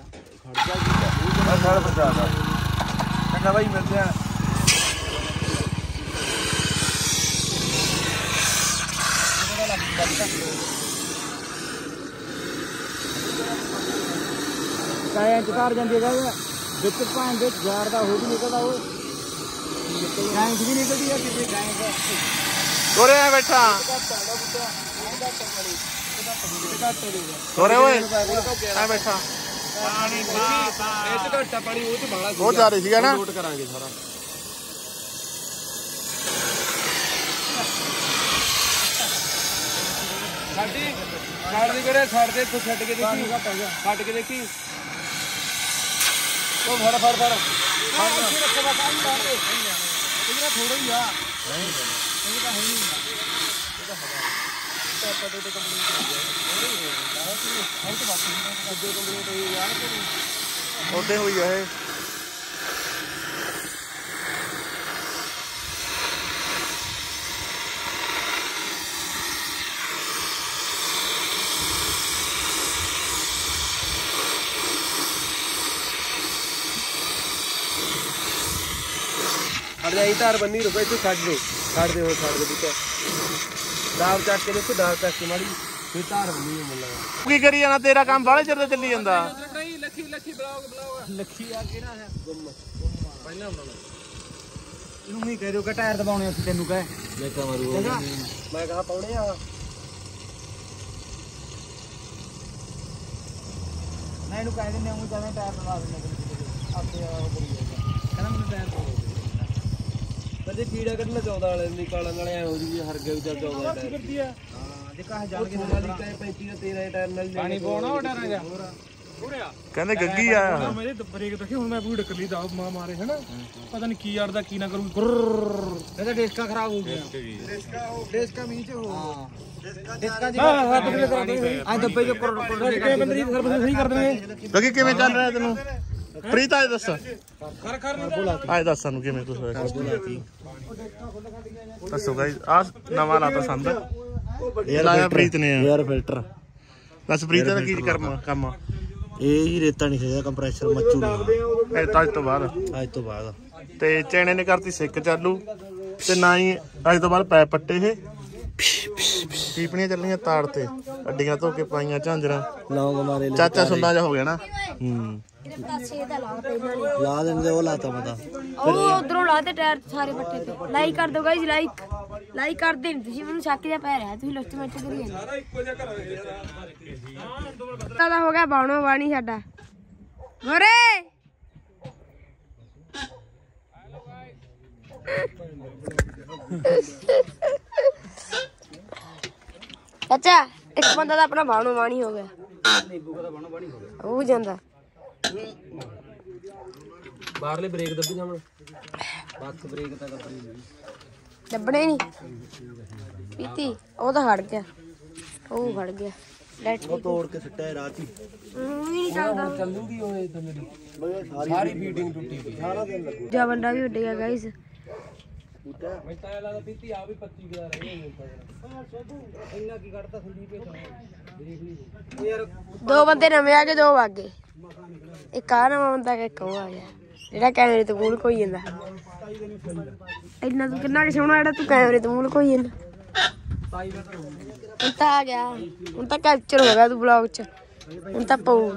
Speaker 6: ਆ ਸਾਰਾ ਬਚਾ ਦਾ ਚੰਗਾ ਬਾਈ ਮਿਲਦੇ ਆ ਕਾਇਆ ਚਕਾਰ ਜਾਂਦੀ ਹੈ ਵਿੱਚ ਭਾਂ ਦੇ ਯਾਰ ਦਾ ਹੋ ਵੀ ਨਿਕਲਦਾ ਉਹ ਗਾਂ ਵੀ ਨਿਕਲਦੀ ਆ ਕਿਤੇ ਗਾਂ ਦਾ
Speaker 3: ਤੋਰੇ ਆ ਬੈਠਾ ਤੋਰੇ ਓਏ ਆ ਬੈਠਾ
Speaker 4: ਪਾਣੀ ਇਹ ਚ ਘੱਟਾ ਪਾਣੀ ਉਹ ਚ ਬਾਲਾ
Speaker 3: ਬਹੁਤ ਜ਼ਿਆਦਾ ਸੀਗਾ ਨਾ
Speaker 4: ਲੋਟ ਕਰਾਂਗੇ ਸਾਰਾ ਸਾਡੀ ਛੱਡ ਦੇ ਕਰੇ ਛੱਡ ਦੇ ਇੱਥੋਂ ਛੱਡ ਕੇ ਦੇਖੀ ਛੱਡ ਕੇ ਦੇਖੀ ਉਹ ਫੜ ਫੜ ਫੜ ਇੱਥੇ ਰੱਖੋ ਬਸ ਆਈ ਬਾਹਰ ਦੇ ਇਹਦਾ ਥੋੜਾ ਹੀ ਆ ਨਹੀਂ ਇਹ ਤਾਂ ਹੈ ਨਹੀਂ ਇਹਦਾ ਹਵਾ ਤਾਂ ਪਤਾ ਤੇ ਕੰਪਨੀ ਥੋੜੀ ਹੋ ਜਾਂਦਾ ਹੈ ਤੇ ਬਾਕੀ ਅੱਗੇ ਕੰਪਨੀ ਤੇ ਯਾਰ ਕੋਈ
Speaker 3: ਉਹਦੇ ਹੋਈ ਆ ਇਹ
Speaker 4: ਹਟ ਜਾਈ ਧਾਰ ਬੰਨੀ ਰੁਕੋ ਇੱਥੇ ਛੱਡ ਦੋ ਛੱਡ ਦੇ ਹੋਰ ਛੱਡ ਦੇ ਬੁੱਤੇ ਦਾਬ ਚੱਕ ਕੇ ਦੇਖੋ ਦਾਬ ਚੱਕ ਕੇ ਮਾੜੀ ਫਿਰ ਧਾਰ ਬੰਨੀ ਮੁੱਲ ਲਗਾ
Speaker 3: ਕੀ ਕਰੀ ਜਾਣਾ ਤੇਰਾ ਕੰਮ ਬਾਹਲੇ ਚਿਰ ਦਾ ਚੱਲੀ ਜਾਂਦਾ
Speaker 4: ਨਹੀਂ ਲੱਖੀ ਲੱਖੀ ਬਲੌਗ ਬਲੌਗ ਲੱਖੀ ਆ ਕਿਹੜਾ ਹੈ ਗੁੰਮ ਪਹਿਲਾਂ ਹੁੰਦਾ
Speaker 6: ਇਹਨੂੰ ਨਹੀਂ ਕਹਿ ਦਿਓ ਕਿ ਟਾਇਰ ਦਬਾਉਣੇ ਅਸੀਂ ਤੈਨੂੰ ਕਹੇ
Speaker 4: ਮੈਂ ਕਹਾਂ ਮਾਰੂ
Speaker 6: ਚੰਗਾ
Speaker 4: ਮੈਂ ਕਹਾ ਪਾਉਣੇ ਆ
Speaker 6: ਨਹੀਂ ਇਹਨੂੰ ਕਹਿ ਦਿੰਦੇ ਉਹ ਕਹਿੰਦਾ ਟਾਇਰ ਲਵਾ ਦਿੰਦੇ ਆਪੇ ਉਹ ਕਰੀ ਜਾਂਦਾ ਕਹਿੰਦਾ ਮੈਨੂੰ ਟਾਇਰ ਪਾਓ
Speaker 5: ਕਦੇ ਕੀੜਾ ਕੱਢ ਲਾ ਚੌਦਾਂ ਵਾਲੇ ਨਿਕਾਲਣ ਵਾਲੇ ਐ ਹੋ ਜੀ ਹਰ ਗਿਆ ਚੱਲ ਚੌਦਾਂ ਟਾਇਰ
Speaker 6: ਕਰਦੀ ਆ ਹਾਂ ਜੇ ਕਾਹ ਜਾਣ ਕੇ
Speaker 5: ਮਾਲੀ ਕਹੇ ਪੈਂਤੀ ਦਾ ਤੇਰਾ ਟਾਇਰ ਨਾਲ
Speaker 6: ਪਾਣੀ ਪਾਉਣਾ ਉਹ ਟਾਇਰਾਂ ਜਾ
Speaker 3: ਕਹਿੰਦੇ ਗੱਗੀ ਆਇਆ
Speaker 6: ਮੇਰੇ ਬ੍ਰੇਕ ਦੇਖੀ ਹੁਣ ਮੈਂ ਪੂਰੀ ਡੱਕਰ ਲਈ ਦਾ ਮਾਂ ਮਾਰੇ ਹਨਾ ਪਤਾ ਨਹੀਂ ਕੀ ਅੜਦਾ ਕੀ ਨਾ ਕਰੂ ਇਹਦਾ ਡਿਸਕਾ ਖਰਾਬ ਹੋ ਗਿਆ ਡਿਸਕਾ ਉਹ ਡਿਸਕਾ ਮੀਂਹ ਚ ਹੋ ਡਿਸਕਾ ਜੀ ਹਾਂ ਹਾਂ ਕਿਵੇਂ ਕਰਾ ਦੇ ਆ ਦੱਬੇ ਜੋ ਕਰੋੜ ਕਰੋੜ ਕੇ ਬੰਦੇ ਦੀ ਸਰਵਿਸ ਸਹੀ ਕਰ ਦੇਣਗੇ
Speaker 3: ਗੱਗੀ ਕਿਵੇਂ ਚੱਲ ਰਿਹਾ ਤੈਨੂੰ ਪ੍ਰੀਤ ਆਏ ਦੱਸ
Speaker 6: ਖਰ ਖਰ ਨਹੀਂ
Speaker 3: ਆਏ ਦੱਸ ਸਾਨੂੰ ਕਿਵੇਂ ਕੁਝ ਹੋਇਆ ਦੱਸੋ ਗਾਇਸ ਆ ਨਵਾਂ ਲਾਤਾ ਸੰਦ ਇਹ ਲਾਇਆ ਪ੍ਰੀਤ ਨੇ
Speaker 4: 에ਅਰ ਫਿਲਟਰ
Speaker 3: ਦੱਸ ਪ੍ਰੀਤ ਦਾ ਕੀ ਕਰਮ ਕੰਮ
Speaker 4: ਇਹ ਹੀ ਰੇਤਾ ਨਹੀਂ ਖੇਦਾ ਕੰਪਰੈਸਰ ਮੱਚੂ ਨਹੀਂ
Speaker 3: ਇਹ ਤਾਂ ਅੱਜ ਤੋਂ ਬਾਅਦ
Speaker 4: ਅੱਜ ਤੋਂ ਬਾਅਦ
Speaker 3: ਤੇ ਚੈਣੇ ਨੇ ਕਰਤੀ ਸਿੱਕ ਚਾਲੂ ਤੇ ਨਾ ਹੀ ਅੱਜ ਤੋਂ ਬਾਅਦ ਪੈਪ ਪੱਟੇ ਇਹ ਪੀਪਣੀਆਂ ਚੱਲੀਆਂ ਤਾੜ ਤੇ ਅੱਡੀਆਂ ਧੋ ਕੇ ਪਾਈਆਂ ਝਾਂਜਰਾਂ
Speaker 4: ਲੌਂਗ ਮਾਰੇ
Speaker 3: ਚਾਚਾ ਸੁੰਡਾ ਜਾ ਹੋ ਗਿਆ ਨਾ
Speaker 4: ਹੂੰ
Speaker 1: ਪਾਸੇ ਦਾ ਲਾ ਤੇ
Speaker 4: ਲਾ ਦਿੰਦੇ ਉਹ ਲਾਤਾ ਪਤਾ
Speaker 1: ਉਹ ਉਧਰੋਂ ਲਾ ਤੇ ਟਾਇਰ ਸਾਰੇ ਪੱਟੇ ਤੇ ਲਾਈਕ ਕਰ ਦਿਓ ਗਾਇਸ ਲਾਈਕ ਲਾਈਕ ਕਰਦੇ ਨਹੀਂ ਤੁਸੀਂ ਮੈਨੂੰ ਸ਼ੱਕ ਜਿਹਾ ਪੈ ਰਿਹਾ ਤੁਸੀਂ ਲੁੱਚ ਮੱਚ ਕਰੀ ਜਾਂਦੇ ਸਾਰਾ ਇੱਕੋ ਜਿਹਾ ਘਰ ਦਾ ਹੋ ਗਿਆ ਬਾਣੋ ਬਾਣੀ ਸਾਡਾ ਗੋਰੇ ਅੱਛਾ ਇੱਕ ਬੰਦਾ ਦਾ ਆਪਣਾ ਬਾਣੋ ਬਾਣੀ ਹੋ ਗਿਆ ਉਹ ਜਾਂਦਾ
Speaker 5: ਬਾਹਰਲੇ ਬ੍ਰੇਕ ਦੱਬੀ ਜਾਵਣ ਬੱਸ ਬ੍ਰੇਕ ਤਾਂ ਦੱਬਣੀ ਨਹੀਂ
Speaker 1: ਦੱਬਣੇ ਨਹੀਂ ਪੀਤੀ ਉਹ ਤਾਂ ਖੜ ਗਿਆ ਉਹ ਖੜ ਗਿਆ ਲੈਟ
Speaker 4: ਉਹ ਤੋੜ ਕੇ ਸਿੱਟਿਆ ਰਾਹ 'ਚ ਹੀ
Speaker 1: ਨਹੀਂ ਚੱਲਦਾ
Speaker 5: ਚੱਲੂਗੀ ਓਏ ਤਾਂ ਮੇਰੀ ਸਾਰੀ ਫੀਡਿੰਗ ਟੁੱਟੀ ਪਈ
Speaker 4: ਸਾਰਾ ਦਿਨ ਲੱਗੂ
Speaker 1: ਜਾ ਬੰਦਾ ਵੀ ਉੱਡ ਗਿਆ ਗਾਇਸ
Speaker 5: ਮੈਂ ਤਾਂ ਇਹ ਲੱਗਦਾ ਪੀਤੀ ਆ ਵੀ ਪੱਚੀ ਦਾ ਰਹਿ ਗਈ
Speaker 6: ਇੰਨਾ ਕੀ ਕੱਢਤਾ ਸੰਦੀਪ ਇਹ ਯਾਰ
Speaker 1: ਦੋ ਬੰਦੇ ਨਵੇਂ ਆ ਗਏ ਦੋ ਵਗ ਗਏ ਇੱਕ ਆ ਨਵਾਂ ਬੰਦਾ ਇੱਕ ਉਹ ਆ ਗਿਆ ਜਿਹੜਾ ਕੈਮਰੇ ਤੋਂ ਮੂਲ ਕੋਈ ਜਾਂਦਾ ਇੰਨਾ ਤੂੰ ਕਿੰਨਾ ਕਿ ਸੋਹਣਾ ਜਿਹੜਾ ਤੂੰ ਕੈਮਰੇ ਤੋਂ ਮੂਲ ਕੋਈ ਜਾਂਦਾ ਹੁਣ ਤਾਂ ਆ ਗਿਆ ਹੁਣ ਤਾਂ ਕੈਪਚਰ ਹੋ ਗਿਆ ਤੂੰ ਬਲੌਗ ਚ ਹੁਣ ਤਾਂ ਪਊ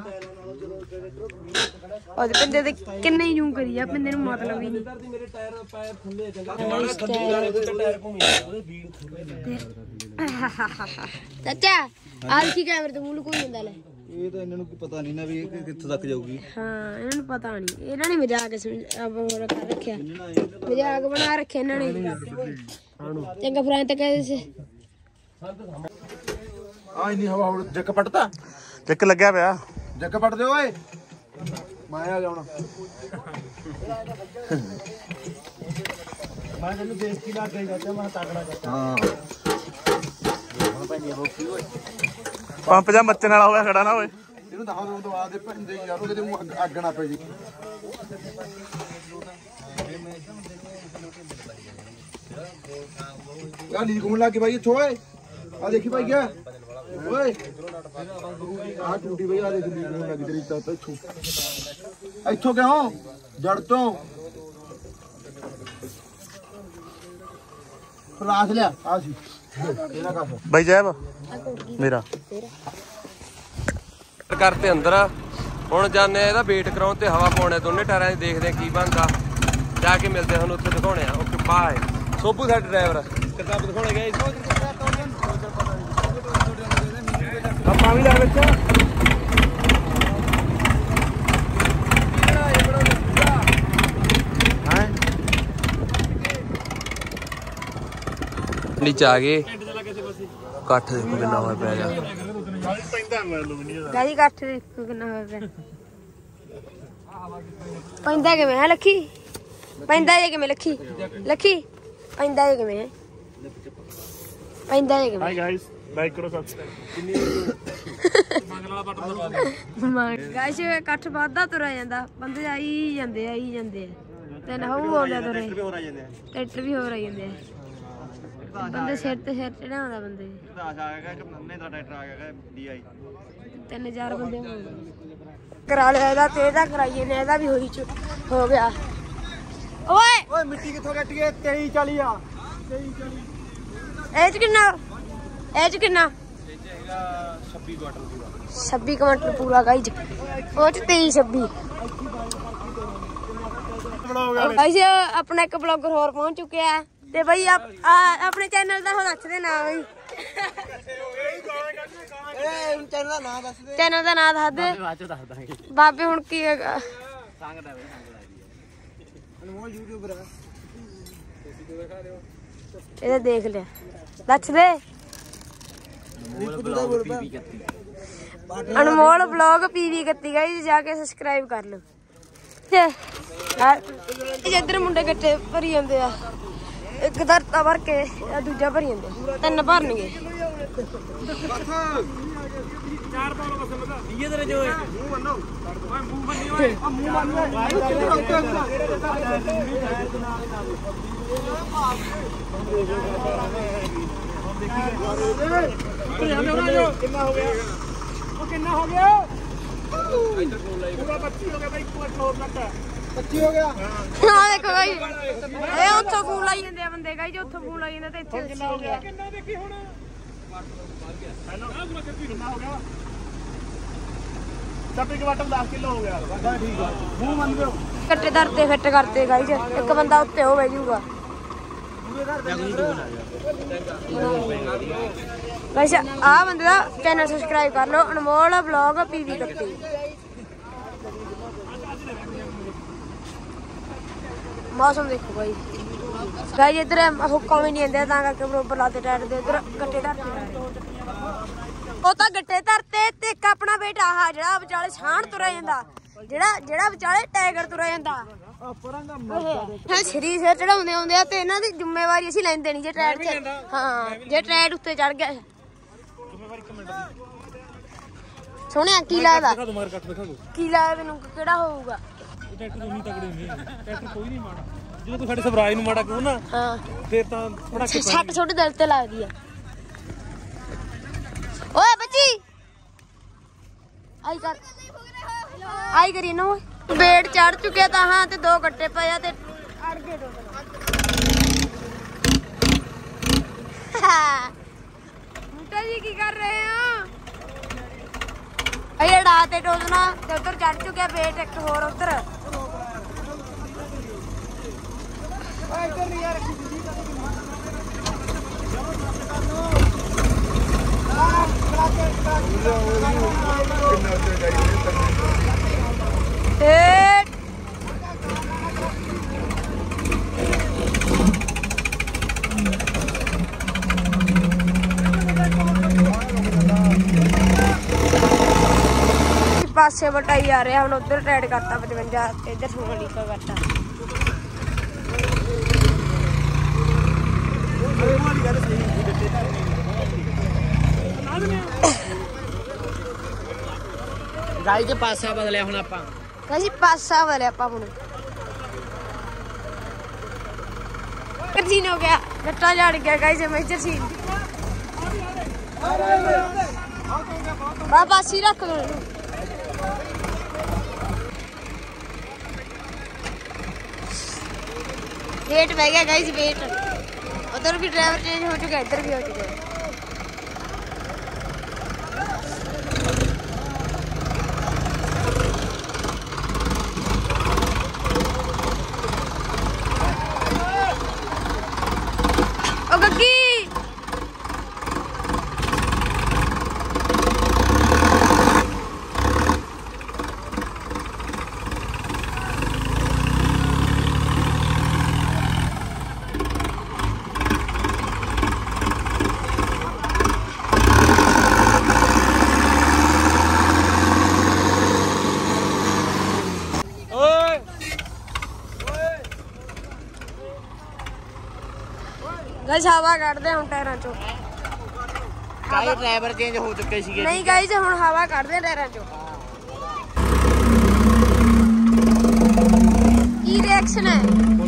Speaker 1: ਉਹਦੇ ਪਿੰਦੇ ਦੇ ਕਿੰਨੇ ਹੀ ਜੂਮ ਕਰੀ ਆ ਪਿੰਦੇ ਨੂੰ ਮਤਲਬ ਹੀ ਨਹੀਂ
Speaker 5: ਮੇਰੇ ਟਾਇਰ ਪੈਰ ਥੱਲੇ ਚੰਗਾ ਮਾੜਾ ਖੱਡੀ ਵਾਲੇ ਤੇ ਟਾਇਰ ਘੁੰਮੀ ਉਹਦੇ ਵੀਲ ਥੱਲੇ
Speaker 1: ਚਾਚਾ ਆਲ ਕੀ ਕੈਮਰੇ ਤੋਂ ਮੂਲ ਕੋਈ ਜਾਂਦਾ ਲੈ
Speaker 7: ਇਹ ਤਾਂ ਇਹਨਾਂ ਨੂੰ ਕੀ ਪਤਾ ਨਹੀਂ ਨਾ ਵੀ ਇਹ ਕਿੱਥੇ ਤੱਕ ਜਾਊਗੀ
Speaker 1: ਹਾਂ ਇਹਨਾਂ ਨੂੰ ਪਤਾ ਨਹੀਂ ਇਹਨਾਂ ਨੇ ਮਜ਼ਾਕ ਸਮਝ ਕਰ ਰੱਖਿਆ ਮਜ਼ਾਕ ਬਣਾ ਰੱਖਿਆ ਇਹਨਾਂ ਨੇ ਚੰਗਾ ਫਰਾਂ ਤਾਂ ਕਹਿੰਦੇ ਸੀ
Speaker 6: ਆ ਇੰਨੀ ਹਵਾ ਹੁਣ ਜੱਕ ਪੱਟਦਾ
Speaker 3: ਚੱਕ ਲੱਗਿਆ ਪਿਆ
Speaker 6: ਜੱਕ ਪੱਟ ਦੇ ਓਏ ਮੈਂ ਆ ਗਿਆ ਹੁਣ ਮੈਂ ਤੈਨੂੰ ਬੇਇੱਜ਼ਤੀ ਲਾ ਕੇ ਜਾਂਦਾ ਮੈਂ ਤਗੜਾ ਕਰਦਾ
Speaker 7: ਹਾਂ
Speaker 3: ਪੰਪ ਜਾਂ ਮੱਚਣ ਵਾਲਾ ਹੋਇਆ ਖੜਾ ਨਾ ਓਏ
Speaker 6: ਇਹਨੂੰ ਦਹਾ ਦੋ ਦਵਾ ਦੇ ਭੰਦੇ ਯਾਰ ਉਹਦੇ ਮੂੰਹ ਅੱਗ- ਅੱਗ ਨਾ ਪੈ ਜੀ ਯਾਰ ਲੀਕ ਹੋਣ ਲੱਗ ਗਈ ਬਾਈ ਇੱਥੋਂ ਓਏ ਆ ਦੇਖੀ ਭਾਈ ਗਿਆ ਓਏ ਆ ਟੂਟੀ ਬਈ ਆ ਦੇਖ ਲੀਕ ਹੋਣ ਲੱਗ ਤੇਰੀ ਤਾਂ ਇੱਥੋਂ ਇੱਥੋਂ ਕਿਉਂ ਜੜ ਤੋਂ ਫਲਾਸ ਲਿਆ ਆ ਸੀ ਇਹਦਾ ਕਾਫ
Speaker 3: ਬਾਈ ਜੈਬ ਮੇਰਾ
Speaker 2: ਕਰਤੇ ਅੰਦਰ ਹੁਣ ਜਾਣੇ ਇਹਦਾ ਵੇਟ ਕਰਾਉਣ ਤੇ ਹਵਾ ਪਾਉਣੇ ਦੋਨੇ ਟਾਇਰਾਂ 'ਚ ਦੇਖਦੇ ਆ ਕੀ ਬਣਦਾ ਜਾ ਕੇ ਮਿਲਦੇ ਸਾਨੂੰ ਉੱਥੇ ਦਿਖਾਉਣੇ ਆ ਓਕੇ ਬਾਏ ਸੋਭੂ ਸਾਡਾ ਡਰਾਈਵਰ ਕਿਤਾਬ ਦਿਖਾਉਣੇ ਗਏ
Speaker 3: ਆਪਾਂ ਵੀ ਲੈ ਵਿੱਚ
Speaker 2: ਨੀਚੇ ਆ ਗਏ ਇਕੱਠ ਦੇਖੋ ਕਿੰਨਾ ਹੋਇਆ ਪਿਆ ਜਾ
Speaker 1: ਗਾਜੀ ਕੱਠ ਦੇਖੋ ਕਿੰਨਾ ਹੋਇਆ ਪਿਆ ਪੈਂਦਾ ਕਿਵੇਂ ਹੈ ਲੱਖੀ ਪੈਂਦਾ ਜੇ ਕਿਵੇਂ ਲੱਖੀ ਲੱਖੀ ਪੈਂਦਾ ਜੇ ਕਿਵੇਂ ਪੈਂਦਾ ਜੇ ਕਿਵੇਂ
Speaker 3: ਹਾਈ ਗਾਇਸ ਲਾਈਕ ਕਰੋ ਸਬਸਕ੍ਰਾਈਬ
Speaker 1: ਗਾਇਸ ਇਕੱਠ ਵੱਧਦਾ ਤੁਰਿਆ ਜਾਂਦਾ ਬੰਦੇ ਆਈ ਜਾਂਦੇ ਆ ਆਈ ਜਾਂਦੇ ਆ ਤੇ ਨਾ ਉਹ ਆਉਂਦਾ ਤੁਰੇ ਟਰੈਕਟਰ ਵੀ ਹੋਰ ਆਈ ਜਾਂਦੇ ਆ ਬੰਦੇ ਸਿਰ ਤੇ ਸਿਰ ਚੜਾਉਂਦਾ ਬੰਦੇ ਤਿੰਨ ਚਾਰ ਬੰਦੇ ਕਰਾ ਲਿਆ ਇਹਦਾ ਤੇ ਇਹਦਾ ਕਰਾਈਏ ਨੇ ਇਹਦਾ ਵੀ ਹੋਈ ਚ ਹੋ ਗਿਆ ਓਏ
Speaker 6: ਓਏ ਮਿੱਟੀ ਕਿੱਥੋਂ ਕੱਟੀਏ ਤੇਈ ਚਾਲੀ ਆ ਤੇਈ ਚਾਲੀ
Speaker 1: ਇਹ ਚ ਕਿੰਨਾ ਇਹ ਚ ਕਿੰਨਾ
Speaker 5: ਛੱਬੀ ਕੁਆਟਰ ਪੂਰਾ
Speaker 1: ਛੱਬੀ ਕੁਆਂਟਲ ਪੂਰਾ ਗਾਈਜ ਉਹ ਚ ਤੇਈ ਛੱਬੀ ਗਾਈਜ ਆਪਣਾ ਇੱਕ ਬਲੌਗਰ ਹੋਰ ਪਹੁੰਚ ਚੁੱਕਿਆ ਤੇ ਬਈ ਆਪਣੇ ਚੈਨਲ ਦਾ ਹੁਣ ਦੱਸ ਦੇ ਨਾ ਬਈ
Speaker 4: ਚੈਨਲ ਦਾ ਨਾਮ ਦੱਸ ਦੇ।
Speaker 1: ਚੈਨਲ ਦਾ ਨਾਮ ਦੱਸ ਦੇ।
Speaker 3: ਬਾਅਦ ਚ ਦੱਸ ਦਾਂਗੇ।
Speaker 1: ਬਾਬੇ ਹੁਣ ਕੀ ਹੈਗਾ?
Speaker 3: ਸੰਗ ਦਾ ਵੇ ਸੰਗ ਦਾ
Speaker 4: ਅਨਮੋਲ ਯੂਟਿਊਬਰ ਆ।
Speaker 1: ਇਹਦੇ ਦੇਖ ਲਿਆ ਦੱਸ ਦੇ। ਅਨਮੋਲ ਵਲੌਗ ਪੀਵੀ ਇਕੱਤੀ ਗਾਇਸ ਜਾ ਕੇ ਸਬਸਕ੍ਰਾਈਬ ਕਰ ਲਓ। ਇੱਧਰ ਮੁੰਡੇ ਗੱਟੇ ਭਰੀ ਜਾਂਦੇ ਆ। ਇੱਕ ਦਰਤਾ ਭਰ ਕੇ ਦੂਜਾ ਭਰੀ ਜਾਂਦੇ ਤਿੰਨ ਭਰਨਗੇ।
Speaker 6: ਚਾਰ ਪਾਉ ਬਸ ਮਦਾ
Speaker 3: ਇਹ ਤੇਰੇ ਜੋ
Speaker 6: ਮੂੰਹ ਬੰਨੋ ਓਏ ਮੂੰਹ ਬੰਨੀ ਓਏ ਆ ਮੂੰਹ ਬੰਨੋ ਕਿੰਨਾ ਹੋ ਗਿਆ ਉਹ ਕਿੰਨਾ ਹੋ ਗਿਆ ਪੂਰਾ ਪੱਚੀ ਹੋ ਗਿਆ ਬਾਈ ਇੱਕ ਹੋਰ ਨੱਟ
Speaker 4: ਪੱਚੀ ਹੋ ਗਿਆ।
Speaker 1: ਹਾਂ ਦੇਖੋ ਗਾਈ ਇਹ ਉੱਥੋਂ ਫੋਨ ਲਾਈ ਜਾਂਦੇ ਆ ਬੰਦੇ ਗਾਈ ਜੇ ਉੱਥੋਂ ਫੋਨ ਲਾਈ ਜਾਂਦੇ ਤੇ ਇੱਥੇ
Speaker 6: ਕਿੰਨਾ ਹੋ ਗਿਆ ਕਿੰਨਾ ਦੇਖੀ ਹੁਣ ਕਿੰਨਾ ਹੋ ਗਿਆ ਸਭ ਇੱਕ ਵਾਟਮ ਦਸ ਕਿਲੋ ਹੋ ਗਿਆ ਬਸ ਠੀਕ ਆ ਮੂੰਹ ਮੰਨ ਲਿਓ
Speaker 1: ਕੱਟੇ ਧਰਤੇ ਫਿੱਟ ਕਰਤੇ ਗਾਈ ਇੱਕ ਬੰਦਾ ਉੱਤੇ ਹੋ ਬਹਿ ਜਾਊਗਾ। ਗਾਇਸ ਆ ਬੰਦੇ ਦਾ ਚੈਨਲ ਸਬਸਕ੍ਰਾਈਬ ਕਰ ਲਓ ਅਨਮੋਲ ਵਲੌਗ ਪੀਵੀ ਇਕੱਤੀ। ਮੌਸਮ ਦੇਖੋ ਗਾਈ ਗਾਈ ਇੱਧਰ ਹੁੱਕਾਂ ਵੀ ਨਹੀਂ ਆਉਂਦੇ ਤਾਂ ਕਰਕੇ ਬਰੋਬਰ ਲਾਤੇ ਟਾਇਰ ਦੇ ਇੱਧਰ ਗੱਟੇ ਧਰਤੇ। ਉਹ ਤਾਂ ਗੱਟੇ ਧਰਤੇ ਤੇ ਇੱਕ ਆਪਣਾ ਬੇਟਾ ਆਹ ਜਿਹੜਾ ਵਿਚਾਲੇ ਛਾਣ ਤੁਰਿਆ ਜਾਂਦਾ ਜਿਹੜਾ ਜਿਹੜਾ ਵਿਚਾਲੇ ਟਾਈਗਰ ਤੁਰਿਆ ਜਾਂਦਾ ਹਾਂ ਸ਼ਰੀ ਸਿਰ ਚੜਾਉਂਦੇ ਆਉਂਦੇ ਆ ਤੇ ਇਹਨਾਂ ਦੀ ਜ਼ਿੰਮੇਵਾਰੀ ਅਸੀਂ ਲੈਂਦੇ ਨਹੀਂ ਜੇ ਟਾਇਰ ਚ ਹਾਂ ਜੇ ਟਾਇਰ ਉੱਤੇ ਚੜ ਗਿਆ ਸੋਹਣਿਆ ਕੀ ਲੱਗਦਾ ਕੀ ਲੱਗਦਾ ਤੈਨੂੰ ਕਿਹੜਾ ਹੋਊਗਾ?
Speaker 6: ਟਰੈਕਟਰ ਉਨੀ ਤਗੜੇ ਨਹੀਂ ਟਰੈਕਟਰ ਕੋਈ ਨਹੀਂ ਮਾੜਾ ਜਦੋਂ ਤੂੰ ਸਾਡੇ ਸਵਰਾਜ ਨੂੰ ਮਾੜਾ ਕਹੋ ਨਾ
Speaker 1: ਹਾਂ
Speaker 6: ਫੇਰ ਤਾਂ ਥੋੜਾ
Speaker 1: ਛੱਟ ਛੋਟੇ ਦਿਲ ਤੇ ਲੱਗਦੀ ਆ। ਓਏ ਬੱਚੀ ਆਈ ਕਰ ਆਈ ਕਰੀ ਨਾ ਬੇੜ ਚੜ ਚੁੱਕਿਆ ਤਾਂ ਹਾਂ ਤੇ ਦੋ ਗੱਟੇ ਪਏ ਆ ਤੇ ਅੜ ਗਏ ਦੋ ਮੁੰਡਾ ਜੀ ਕੀ ਕਰ ਰਹੇ ਆ? ਇਹ ੜਾ ਤੇ ਟੋਲਣਾ ਤੇ ਉਧਰ ਚੜ ਚੁੱਕਿਆ ਬੇਟ ਇੱਕ ਹੋਰ ਉਧਰ ਪਾਸੇ ਵਟਾਈ ਆ ਰਿਹਾ ਹੁਣ ਉਧਰ ਟ੍ਰੇਡ ਕਰਤਾ ਪਚਵੰਜਾ ਤੇ ਇੱਧਰ ਸੋਨਾਲੀਕਾ ਕਰਤਾ।
Speaker 3: ਗਾਈ ਦੇ ਪਾਸਾ ਬਦਲਿਆ ਹੁਣ ਆਪਾਂ
Speaker 1: ਗਾਈ ਪਾਸਾ ਬਦਲਿਆ ਆਪਾਂ ਹੁਣ ਕਰਜੀਨ ਹੋ ਗਿਆ ਗੱਟਾ ਝੜ ਗਿਆ ਗਾਈ ਮੇਜਰ ਸੀ ਬਾਬਾ ਸੀ ਰੱਖ ਲੋ वेट बह गया गाइस वेट उधर भी ड्राइवर चेंज हो चुका है इधर भी हो चुका है। ओ गग्गी गाइस हवा ਕੱਢਦੇ ਹੁਣ ਟਾਇਰਾਂ ਚੋਂ
Speaker 3: ਕਾਈ ਡਰਾਈਵਰ ਚੇਂਜ ਹੋ ਚੁੱਕੇ ਸੀਗੇ
Speaker 1: ਨਹੀਂ ਗਾइस ਹੁਣ ਹਵਾ ਕੱਢਦੇ ਟਾਇਰਾਂ ਚੋਂ ਕੀ ਰਿਐਕਸ਼ਨ ਹੈ